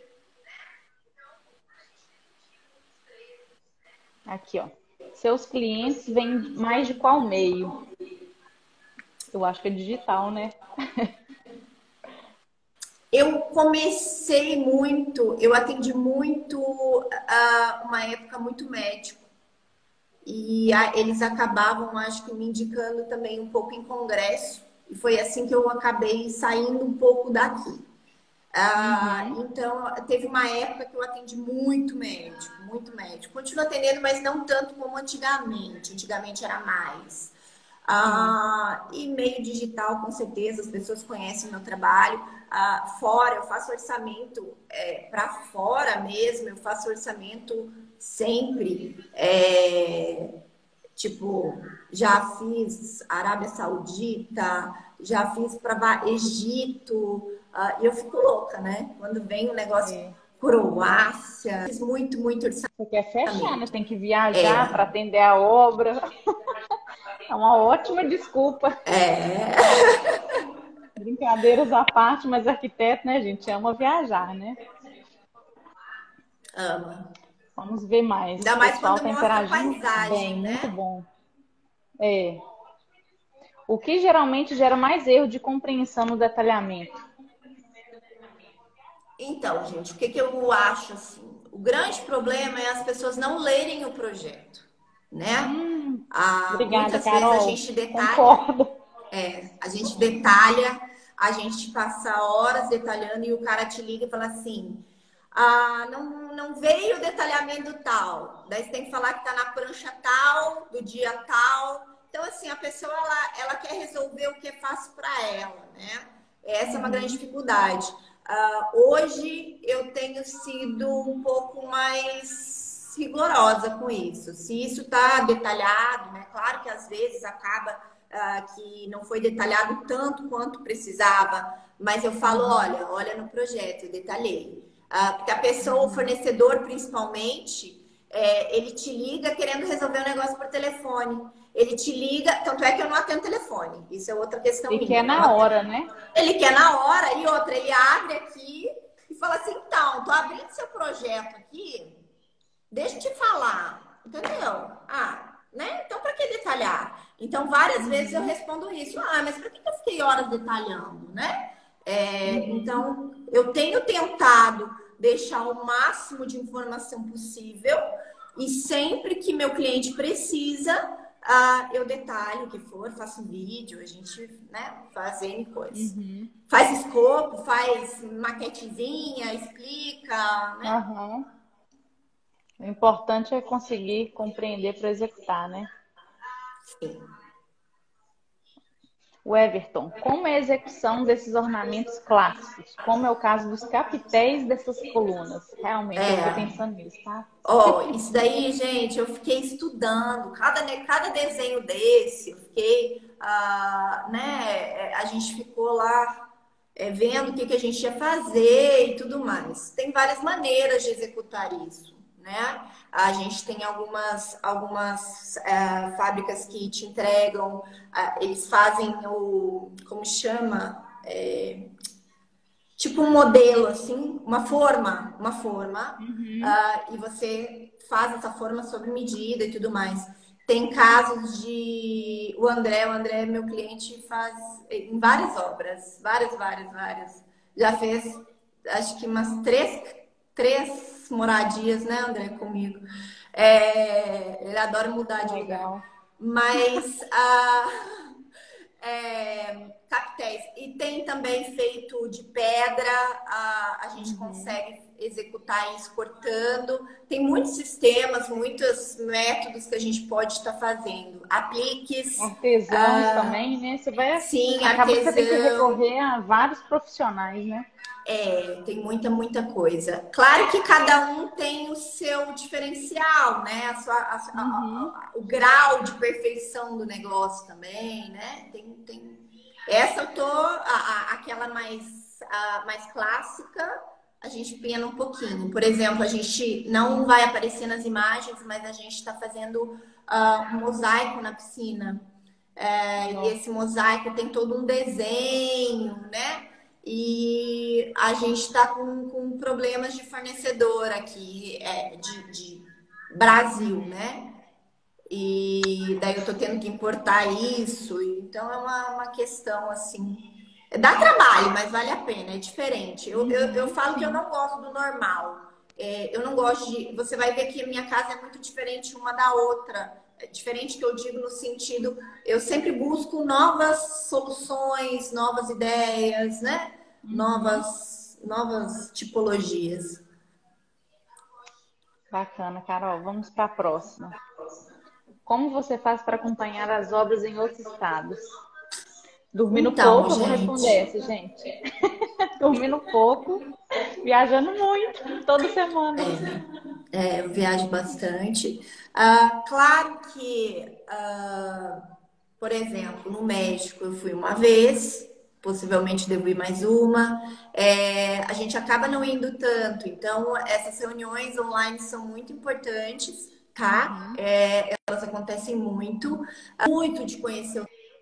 Aqui, ó. Seus clientes vêm mais de qual meio? Eu acho que é digital, né? Eu comecei muito, eu atendi muito, uh, uma época muito médico. E a, eles acabavam, acho que, me indicando também um pouco em congresso. E foi assim que eu acabei saindo um pouco daqui. Ah, Uhum. então, teve uma época que eu atendi muito médico, muito médico. Continuo atendendo, mas não tanto como antigamente. Antigamente era mais. Sim. Ah, e meio digital, com certeza, as pessoas conhecem meu trabalho. Ah, fora, eu faço orçamento é, para fora mesmo, eu faço orçamento sempre. É, tipo, já fiz Arábia Saudita, já fiz para Egito, ah, e eu fico louca, né? Quando vem o negócio É. Croácia, fiz muito, muito Você quer fechar, né? orçamento. Tem que viajar para É, atender a obra. É uma ótima desculpa. é, Brincadeiras à parte, mas arquiteto, né, gente, ama viajar, né? ama. Vamos ver mais. Ainda O mais pessoal quando está mostra interagindo bem, paisagem, muito né? bom. É. O que geralmente gera mais erro de compreensão no detalhamento? Então, gente, o que que eu acho assim? O grande problema é as pessoas não lerem o projeto, né? Hum, Ah, obrigada, muitas vezes a Carol. gente detalha, Concordo. é, a gente detalha, a gente passa horas detalhando e o cara te liga e fala assim: ah, não, não veio o detalhamento tal. Daí você tem que falar que tá na prancha tal, do dia tal. Então, assim, a pessoa ela, ela quer resolver o que é fácil para ela, né? Essa é uma grande Uhum. dificuldade. Ah, hoje eu tenho sido um pouco mais rigorosa com isso. Se isso está detalhado, né? Claro que às vezes acaba ah, que não foi detalhado tanto quanto precisava, mas eu falo, Uhum. olha, olha no projeto, eu detalhei. Ah, porque a pessoa, o Uhum. fornecedor principalmente, é, ele te liga querendo resolver um negócio por telefone. Ele te liga, tanto é que eu não atendo telefone. Isso é outra questão E que é minha. Não na atendo. hora, né? Ele quer na hora e outra, ele abre aqui e fala assim, então, tô abrindo seu projeto aqui, deixa eu te falar, entendeu? Ah, né? Então, para que detalhar? Então, várias vezes eu Uhum. respondo isso. Ah, mas para que eu fiquei horas detalhando, né? É, Uhum. então, eu tenho tentado deixar o máximo de informação possível e sempre que meu cliente precisa, ah, eu detalho o que for, faço um vídeo, a gente, né, faz N coisa. Uhum. Faz escopo, faz maquetezinha, explica, né? Aham. O importante é conseguir compreender para executar, né? Sim. O Everton, como é a execução desses ornamentos clássicos? Como é o caso dos capitéis dessas colunas? Realmente, eu fiquei É. pensando nisso, tá? Ó, isso daí, gente, eu fiquei estudando cada, né, cada desenho desse, eu fiquei, ah, né, é, a gente ficou lá é, vendo o que, que a gente ia fazer e tudo mais. Tem várias maneiras de executar isso, né? A gente tem algumas, algumas é, fábricas que te entregam, ah, eles fazem o, como chama? É, tipo um modelo, assim, uma forma, uma forma, Uhum. uh, e você faz essa forma sob medida e tudo mais. Tem casos de. O André, o André, meu cliente, faz em várias obras, várias, várias, várias. Já fez, acho que umas três, três moradias, né, André, comigo. É, ele adora mudar de lugar. Legal. Mas. Uh, é, capitéis. E tem também feito de pedra, a, a gente Uhum. consegue executar isso cortando. Tem muitos sistemas, muitos métodos que a gente pode estar fazendo. Apliques, Artesãos ah, também, né? Você vai. sim, Acaba que você tem que artesão. recorrer a vários profissionais, né? É, tem muita, muita coisa. Claro que cada um tem o seu diferencial, né? A sua, a, a, Uhum. a, o grau de perfeição do negócio também, né? Tem, tem... Essa eu tô, a, aquela mais, mais clássica, a gente pena um pouquinho. Por exemplo, a gente não vai aparecer nas imagens, mas a gente está fazendo uh, um mosaico na piscina. É, e esse Nossa. mosaico tem todo um desenho, né? E a gente está com, com problemas de fornecedor aqui, é, de, de Brasil, Uhum. né? E daí eu tô tendo que importar isso, então é uma, uma questão assim. Dá trabalho, mas vale a pena, é diferente. Eu, eu, eu falo que eu não gosto do normal. É, eu não gosto de. Você vai ver que a minha casa é muito diferente uma da outra. É diferente que eu digo no sentido, eu sempre busco novas soluções, novas ideias, né? Uhum. Novas, novas tipologias. Bacana, Carol. Vamos para a próxima. Como você faz para acompanhar as obras em outros estados? Dormindo Então, pouco, eu vou responder gente, essa, gente. Dormindo pouco, viajando muito, toda semana. é, eu viajo bastante. Ah, claro que, ah, por exemplo, no México eu fui uma vez, possivelmente devo ir mais uma. É, a gente acaba não indo tanto, então essas reuniões online são muito importantes, tá? Uhum, É, elas acontecem muito, muito de conhecer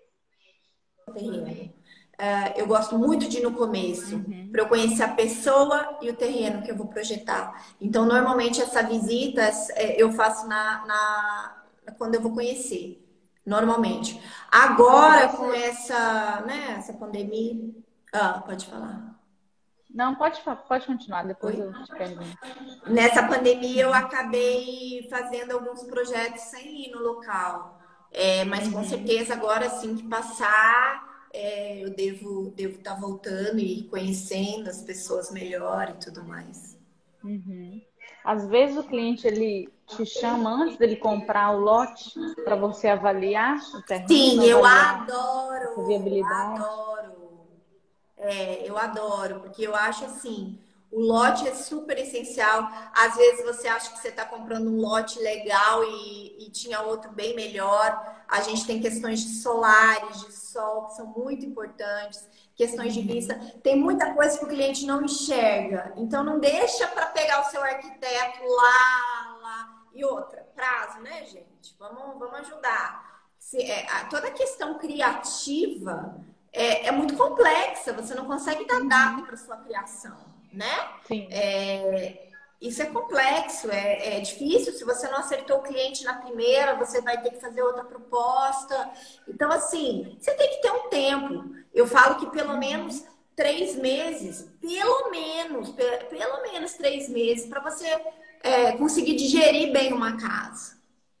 o terreno. É, eu gosto muito de ir no começo, uhum. para eu conhecer a pessoa e o terreno que eu vou projetar. Então, normalmente, essa visita é, eu faço na, na, quando eu vou conhecer. Normalmente. E Agora, com você. essa, né, essa pandemia. Ah, pode falar. Não, pode, fa- pode continuar, depois Oi? eu te pergunto. Nessa pandemia, eu acabei fazendo alguns projetos sem ir no local. É, mas com Uhum, certeza, agora assim que passar, é, eu devo devo estar voltando e conhecendo as pessoas melhor e tudo mais. uhum. Às vezes o cliente ele te chama antes dele comprar o lote para você avaliar o terreno, Sim, eu avaliar essa adoro, viabilidade. adoro. É, eu adoro, porque eu acho assim, o lote é super essencial. Às vezes você acha que você está comprando um lote legal e, e tinha outro bem melhor. A gente tem questões de solares, de sol, que são muito importantes, questões de vista. Uhum, Tem muita coisa que o cliente não enxerga. Então não deixa para pegar o seu arquiteto lá, lá. E outra, prazo, né, gente? Vamos, vamos ajudar. Se, é, a- toda a questão criativa é, é muito complexa, você não consegue dar data uhum. para sua criação, né? Sim. É, isso é complexo, é, é difícil. Se você não acertou o cliente na primeira, você vai ter que fazer outra proposta. Então, assim, você tem que ter um tempo. Eu falo que pelo menos Uhum. três meses, pelo menos, pe- pelo menos três meses, para você é, conseguir digerir bem uma casa.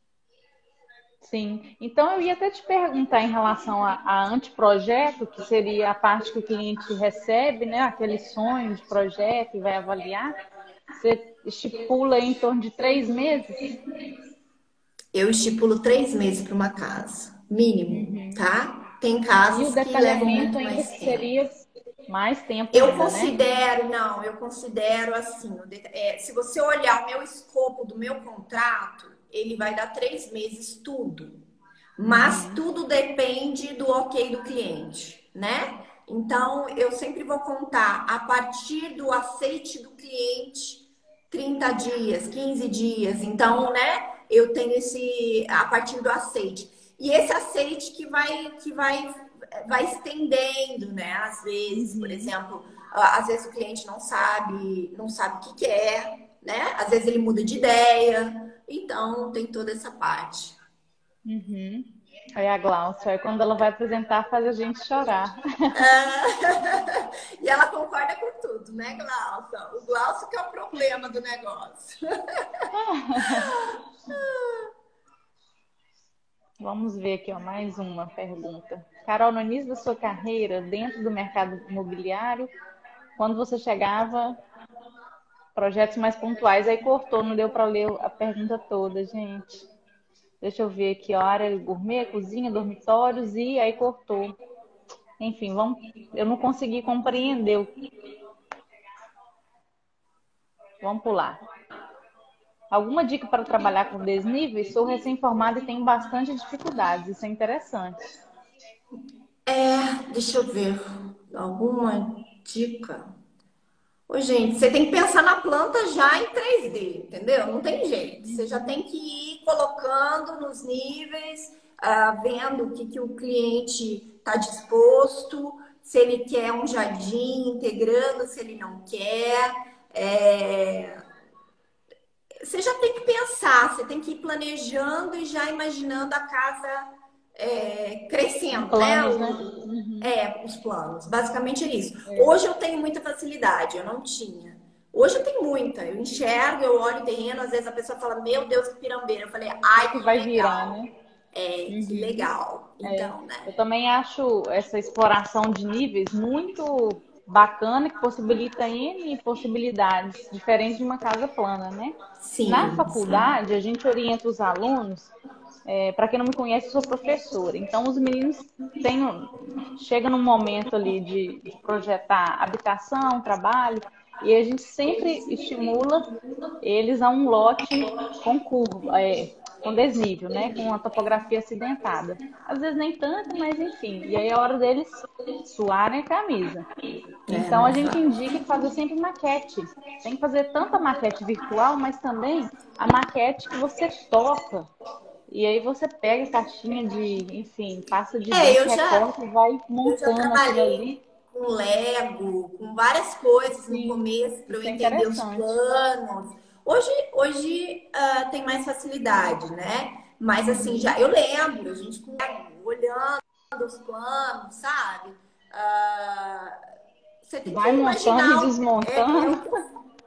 Sim, então eu ia até te perguntar em relação a, a anteprojeto, que seria a parte que o cliente recebe, né? Aquele sonho de projeto e vai avaliar. Você estipula em torno de três meses? Eu estipulo três meses para uma casa, mínimo, Uhum. tá? Tem E o casas que levam detalhamento muito ainda mais tempo. seria mais tempo Eu ainda, né? considero, não, eu considero assim, o det- é, se você olhar o meu escopo do meu contrato, ele vai dar três meses tudo, mas Uhum. tudo depende do ok do cliente, né? Então, eu sempre vou contar a partir do aceite do cliente, trinta dias, quinze dias. Então, né, eu tenho esse a partir do aceite. E esse aceite que vai que vai vai estendendo, né? Às vezes, por Uhum. exemplo, às vezes o cliente não sabe, não sabe o que quer, né? Às vezes ele muda de ideia. Então, tem toda essa parte. Uhum. Aí a Glaucia, aí quando ela vai apresentar, faz a gente chorar. Ah, e ela concorda com tudo, né, Glaucia? O Glaucio que é o problema do negócio. Vamos ver aqui, ó, mais uma pergunta. Carol, no início da sua carreira, dentro do mercado imobiliário, quando você chegava, projetos mais pontuais, aí cortou, não deu para ler a pergunta toda, gente. Deixa eu ver aqui, ó, área gourmet, cozinha, dormitórios, e aí cortou. Enfim, vamos, eu não consegui compreender. Vamos pular. Alguma dica para trabalhar com desníveis? Sou recém-formada e tenho bastante dificuldades. Isso é interessante. É, deixa eu ver. Alguma dica? Ô, gente, você tem que pensar na planta já em três D, entendeu? Não tem jeito. Você já tem que ir colocando nos níveis, ah, vendo o que, que o cliente está disposto, se ele quer um jardim integrando, se ele não quer. É, você já tem que pensar, você tem que ir planejando e já imaginando a casa é, crescendo, né? Planos, né? O- Uhum. é, os planos. Basicamente é isso. É. Hoje eu tenho muita facilidade, eu não tinha. Hoje eu tenho muita. Eu enxergo, eu olho o terreno, às vezes a pessoa fala, meu Deus, que pirambeira. Eu falei, O que ai, que que vai virar, legal. né? É, que Uhum. legal. É, Então, né? eu também acho essa exploração de níveis muito bacana, que possibilita N possibilidades, diferentes de uma casa plana, né? Na Sim, sim. faculdade, a gente orienta os alunos, é, para quem não me conhece, eu sou professora, então os meninos têm, um- chega num momento ali de, de projetar habitação, trabalho, e a gente sempre estimula eles a um lote com curva, é, com desnível, né? Com a topografia acidentada. Às vezes nem tanto, mas enfim. E aí é a hora deles suarem a camisa. É, Então não a é gente fácil. indica fazer sempre maquete. Tem que fazer tanto a maquete virtual, mas também a maquete que você toca. E aí você pega a caixinha de, enfim, pasta de É, dente, eu já, recorta e vai eu já montando aquilo trabalhei ali. com Lego, com várias coisas no Sim, começo para eu isso é entender os interessante. planos. Hoje, hoje ah, tem mais facilidade, né? Mas assim, já Uhum. eu lembro, a gente com Lego, olhando os planos, sabe? Ah, você tem que Vai montando e imaginar, o- é, é o desmontando. que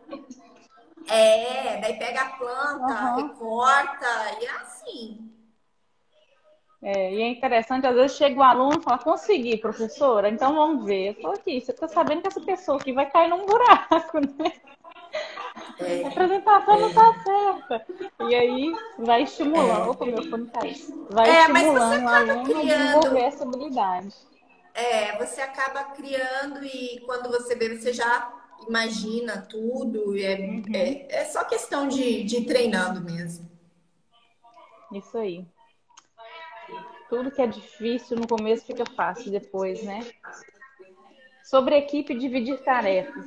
é, daí pega a planta, Aham. recorta, e é assim. É, e é interessante, às vezes chega o aluno e fala, consegui, professora, então vamos ver. Eu falo aqui, você está sabendo que essa pessoa aqui vai cair num buraco, né? A apresentação não está certa. E aí vai estimulando, opa, meu fone caiu. Vai É, mas você estimulando o acaba aluno a desenvolver criando. essa habilidade. É, você acaba criando e quando você vê, você já imagina tudo. E é, Uhum, é, é só questão de, de ir treinando mesmo. isso aí. Tudo que é difícil no começo fica fácil depois, né? Sobre equipe, dividir tarefas.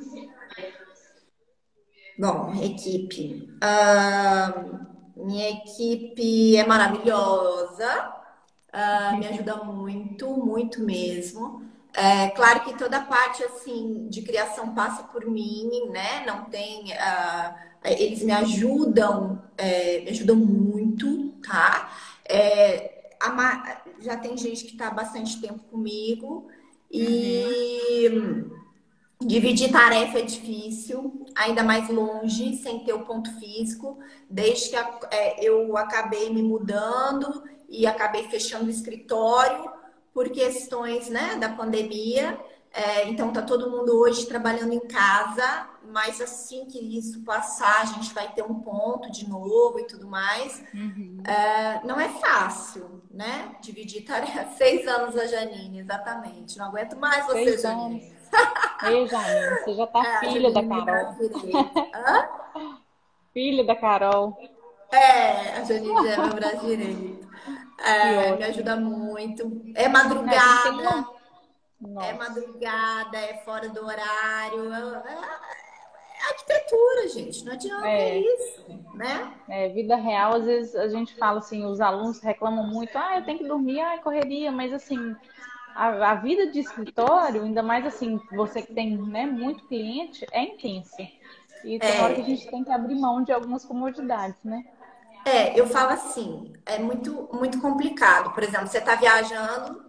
Bom, equipe. Ah, minha equipe é maravilhosa. Ah, me ajuda muito, muito mesmo. É claro que toda a parte assim de criação passa por mim, né? Não tem, ah, eles me ajudam, é, me ajudam muito, tá? É, a ma- já tem gente que está há bastante tempo comigo Uhum, e dividir tarefa é difícil, ainda mais longe, sem ter o ponto físico. Desde que a- é, eu acabei me mudando e acabei fechando o escritório por questões, né, da pandemia. É, então tá todo mundo hoje trabalhando em casa, mas assim que isso passar, a gente vai ter um ponto de novo e tudo mais. uhum. É, não é fácil, né? Dividir tarefa. Seis anos a Janine, exatamente. Não aguento mais você, Seis anos. Janine. Ei, Janine, você já tá É, a filha da Janine me Carol. braço direito. Hã? Filha da Carol. É, a Janine já é meu braço direito. Que É, me ótimo. ajuda muito. É Né, tem que ter uma. madrugada, é Nossa. madrugada, é fora do horário. É, é arquitetura, gente. Não adianta, é É, isso, né? é, vida real, às vezes a gente fala assim, os alunos reclamam muito, ah, eu tenho que dormir, ah, correria, mas assim, a, a vida de escritório, ainda mais assim, você que tem, né, muito cliente, é intensa. E tem hora que a É, gente tem que abrir mão de algumas comodidades, né? é, eu falo assim, é muito, muito complicado. Por exemplo, você está viajando.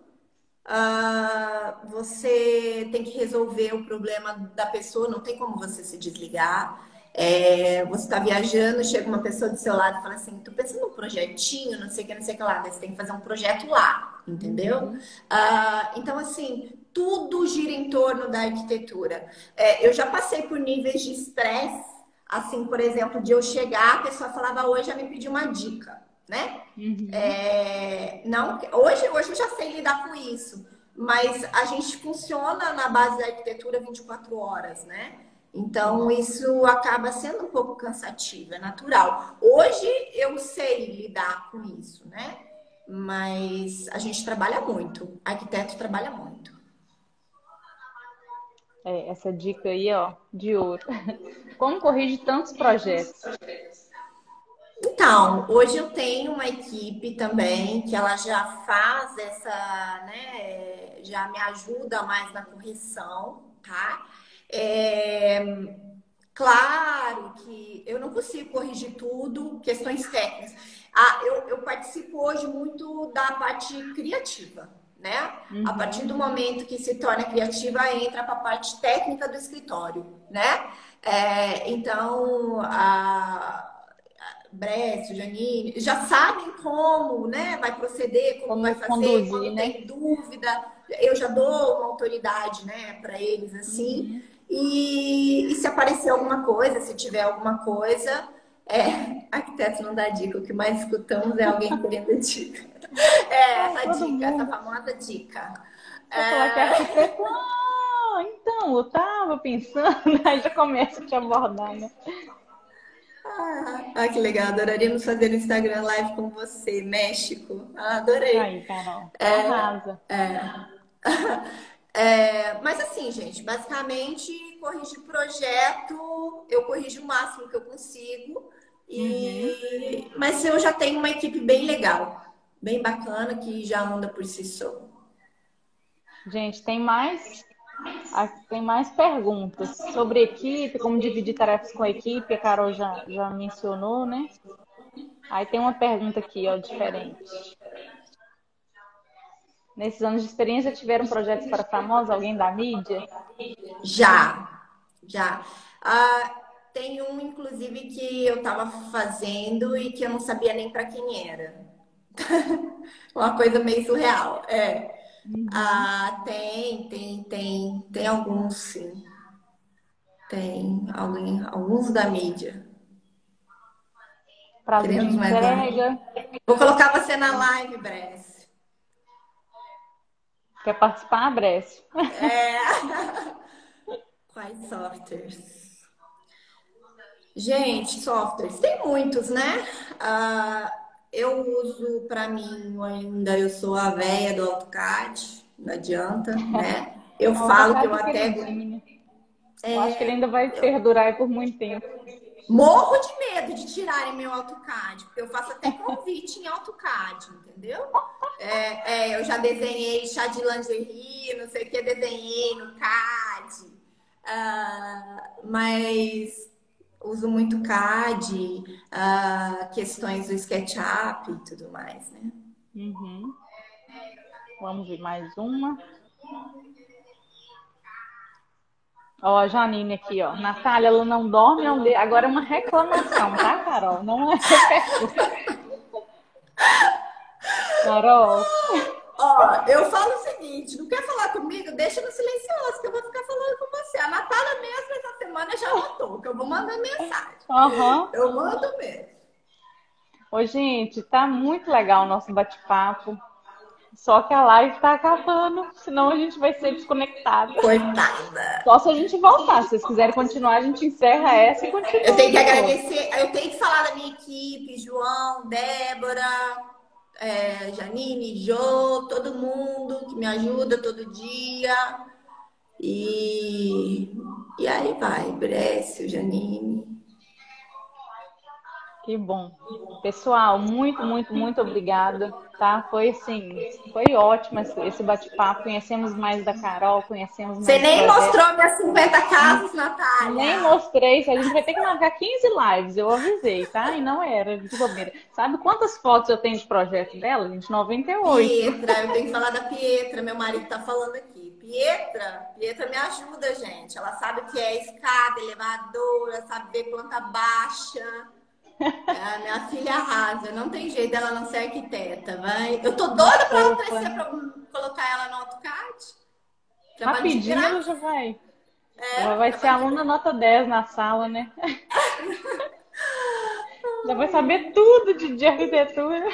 Ah, você tem que resolver o problema da pessoa, não tem como você se desligar. É, você está viajando, chega uma pessoa do seu lado e fala assim: tô pensando num projetinho, não sei o que, não sei o que lá. Daí você tem que fazer um projeto lá, entendeu? Uhum. Ah, então, assim, tudo gira em torno da arquitetura. É, eu já passei por níveis de estresse, assim, por exemplo, de eu chegar, a pessoa falava: hoje já me pediu uma dica, né? Uhum. É, não, hoje, hoje eu já sei lidar com isso, mas a gente funciona na base da arquitetura vinte e quatro horas, né? Então Sim. isso acaba sendo um pouco cansativo, é natural. Hoje eu sei lidar com isso, né? Mas a gente trabalha muito, arquiteto trabalha muito. É, essa dica aí, ó, de ouro. Como corrige tantos projetos? Então, hoje eu tenho uma equipe também que ela já faz essa, né, já me ajuda mais na correção, tá? É, Claro que eu não consigo corrigir tudo, questões técnicas. Ah, eu, eu participo hoje muito da parte criativa, né? A partir do Uhum. momento que se torna criativa, entra para a parte técnica do escritório, né? É, então, a Brécio, Janine, já sabem como, né, vai proceder, como vai Como fazer, conduzir, quando né? tem dúvida, eu já dou uma autoridade, né, para eles assim. Uhum. E, e se aparecer alguma coisa, se tiver alguma coisa, é, arquiteto não dá dica, o que mais escutamos é alguém querendo dica. É, Ah, essa todo dica, essa mundo. famosa dica. Você falar que é É, arquiteto, ah, então, eu tava pensando, aí já começa a te abordar, né? ah, que legal, adoraríamos fazer no Instagram live com você, México. Ah, adorei. Aí, Carol, arrasa. É, mas assim, gente, basicamente, corrigir projeto, eu corrijo o máximo que eu consigo. Uhum. E... Mas eu já tenho uma equipe bem legal, bem bacana, que já anda por si só. Gente, tem mais, ah, tem mais perguntas sobre equipe, como dividir tarefas com a equipe, a Carol já, já mencionou, né? Aí tem uma pergunta aqui, ó, diferente. Nesses anos de experiência, tiveram projetos para famosos, alguém da mídia? Já, já. Ah, tem um, inclusive, que eu estava fazendo e que eu não sabia nem para quem era. Uma coisa meio surreal. É. Uhum. Ah, tem, tem, tem, tem alguns, sim. Tem alguém, alguns da mídia. Prazo de Queremos mais lá. entrega, Vou colocar você na live, Bress. quer participar, Brécio? É. Quais softwares? Gente, softwares, tem muitos, né? Ah, eu uso, para mim, ainda eu sou a véia do AutoCAD, não adianta, né? Eu O falo que eu AutoCAD é até queridinho, né? Eu acho que ele ainda vai perdurar aí por muito tempo. morro de medo de tirarem meu AutoCAD, porque eu faço até convite em AutoCAD, entendeu? É, é, eu já desenhei chá de lingerie, não sei o que, desenhei no CAD, ah, mas uso muito CAD, ah, questões do SketchUp e tudo mais, né? Uhum. Vamos ver mais uma. Ó, a Janine aqui, ó. Natália, ela não dorme, não lê. Agora é uma reclamação, tá, Carol? Não é pergunta. Carol, Ó, eu falo o seguinte, não quer falar comigo? Deixa no silencioso, que eu vou ficar falando com você. A Natália mesmo essa semana já notou, que eu vou mandar mensagem. aham. Eu mando mesmo. Ô, gente, tá muito legal o nosso bate-papo. Só que a live tá acabando, senão a gente vai ser desconectada. Coitada. Só se a gente voltar. Se vocês quiserem continuar, a gente encerra essa e Eu continua tenho que depois. agradecer, eu tenho que falar da minha equipe, João, Débora, é, Janine, Jô, todo mundo que me ajuda todo dia. E, e aí vai, Brécio, Janine. Que bom. Pessoal, muito, muito, muito obrigada, tá? Foi assim, foi ótimo esse esse bate-papo. Conhecemos mais da Carol, conhecemos Você mais do nem projeto. mostrou minhas cinquenta casas, Nem Natália. mostrei, a gente vai ter que marcar quinze lives, eu avisei, tá? E não era de bobeira. Sabe quantas fotos eu tenho de projeto dela, gente? noventa e oito. Pietra, eu tenho que falar da Pietra, meu marido tá falando aqui. Pietra, Pietra me ajuda, gente. Ela sabe o que é escada, elevadora, sabe ver planta baixa. É, minha filha arrasa, não tem jeito dela não ser arquiteta, vai. Eu tô Uma doida pra ela fofa, crescer, né? pra colocar ela no AutoCAD. Trabalho de Rapidinho ela já graça, vai. é, Já vai ser trabalho de aluna graça. nota dez na sala, né? Já vai saber tudo de, de arquitetura.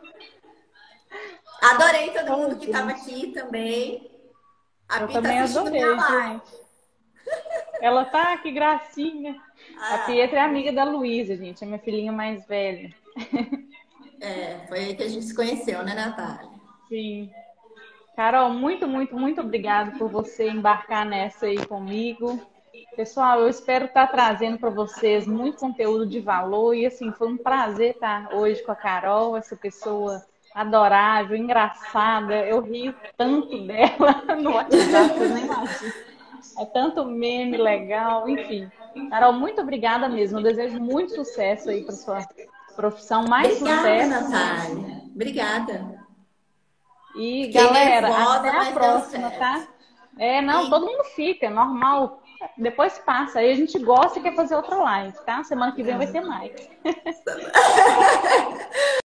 Adorei todo Ô, mundo que tava gente, aqui também. A eu Pi tá também assistindo minha adorei, live. gente. Ela tá, que gracinha. A Ah, Pietra é amiga da Luísa, gente, é minha filhinha mais velha. é, foi aí que a gente se conheceu, né, Natália? Sim. Carol, muito, muito, muito obrigada por você embarcar nessa aí comigo. Pessoal, eu espero estar trazendo para vocês muito conteúdo de valor e assim, foi um prazer estar hoje com a Carol, essa pessoa adorável, engraçada. Eu rio tanto dela no WhatsApp, vocês nem imaginam. É tanto meme legal, enfim. Carol, muito obrigada mesmo. Eu desejo muito sucesso aí para sua profissão, mais Obrigada, sucesso. Natália. Obrigada. E, Fiquei galera, nervosa, até a mas deu próxima, certo. tá? É, não, todo mundo fica, é normal. Depois passa. Aí a gente gosta e quer fazer outra live, tá? Semana que vem vai ter mais.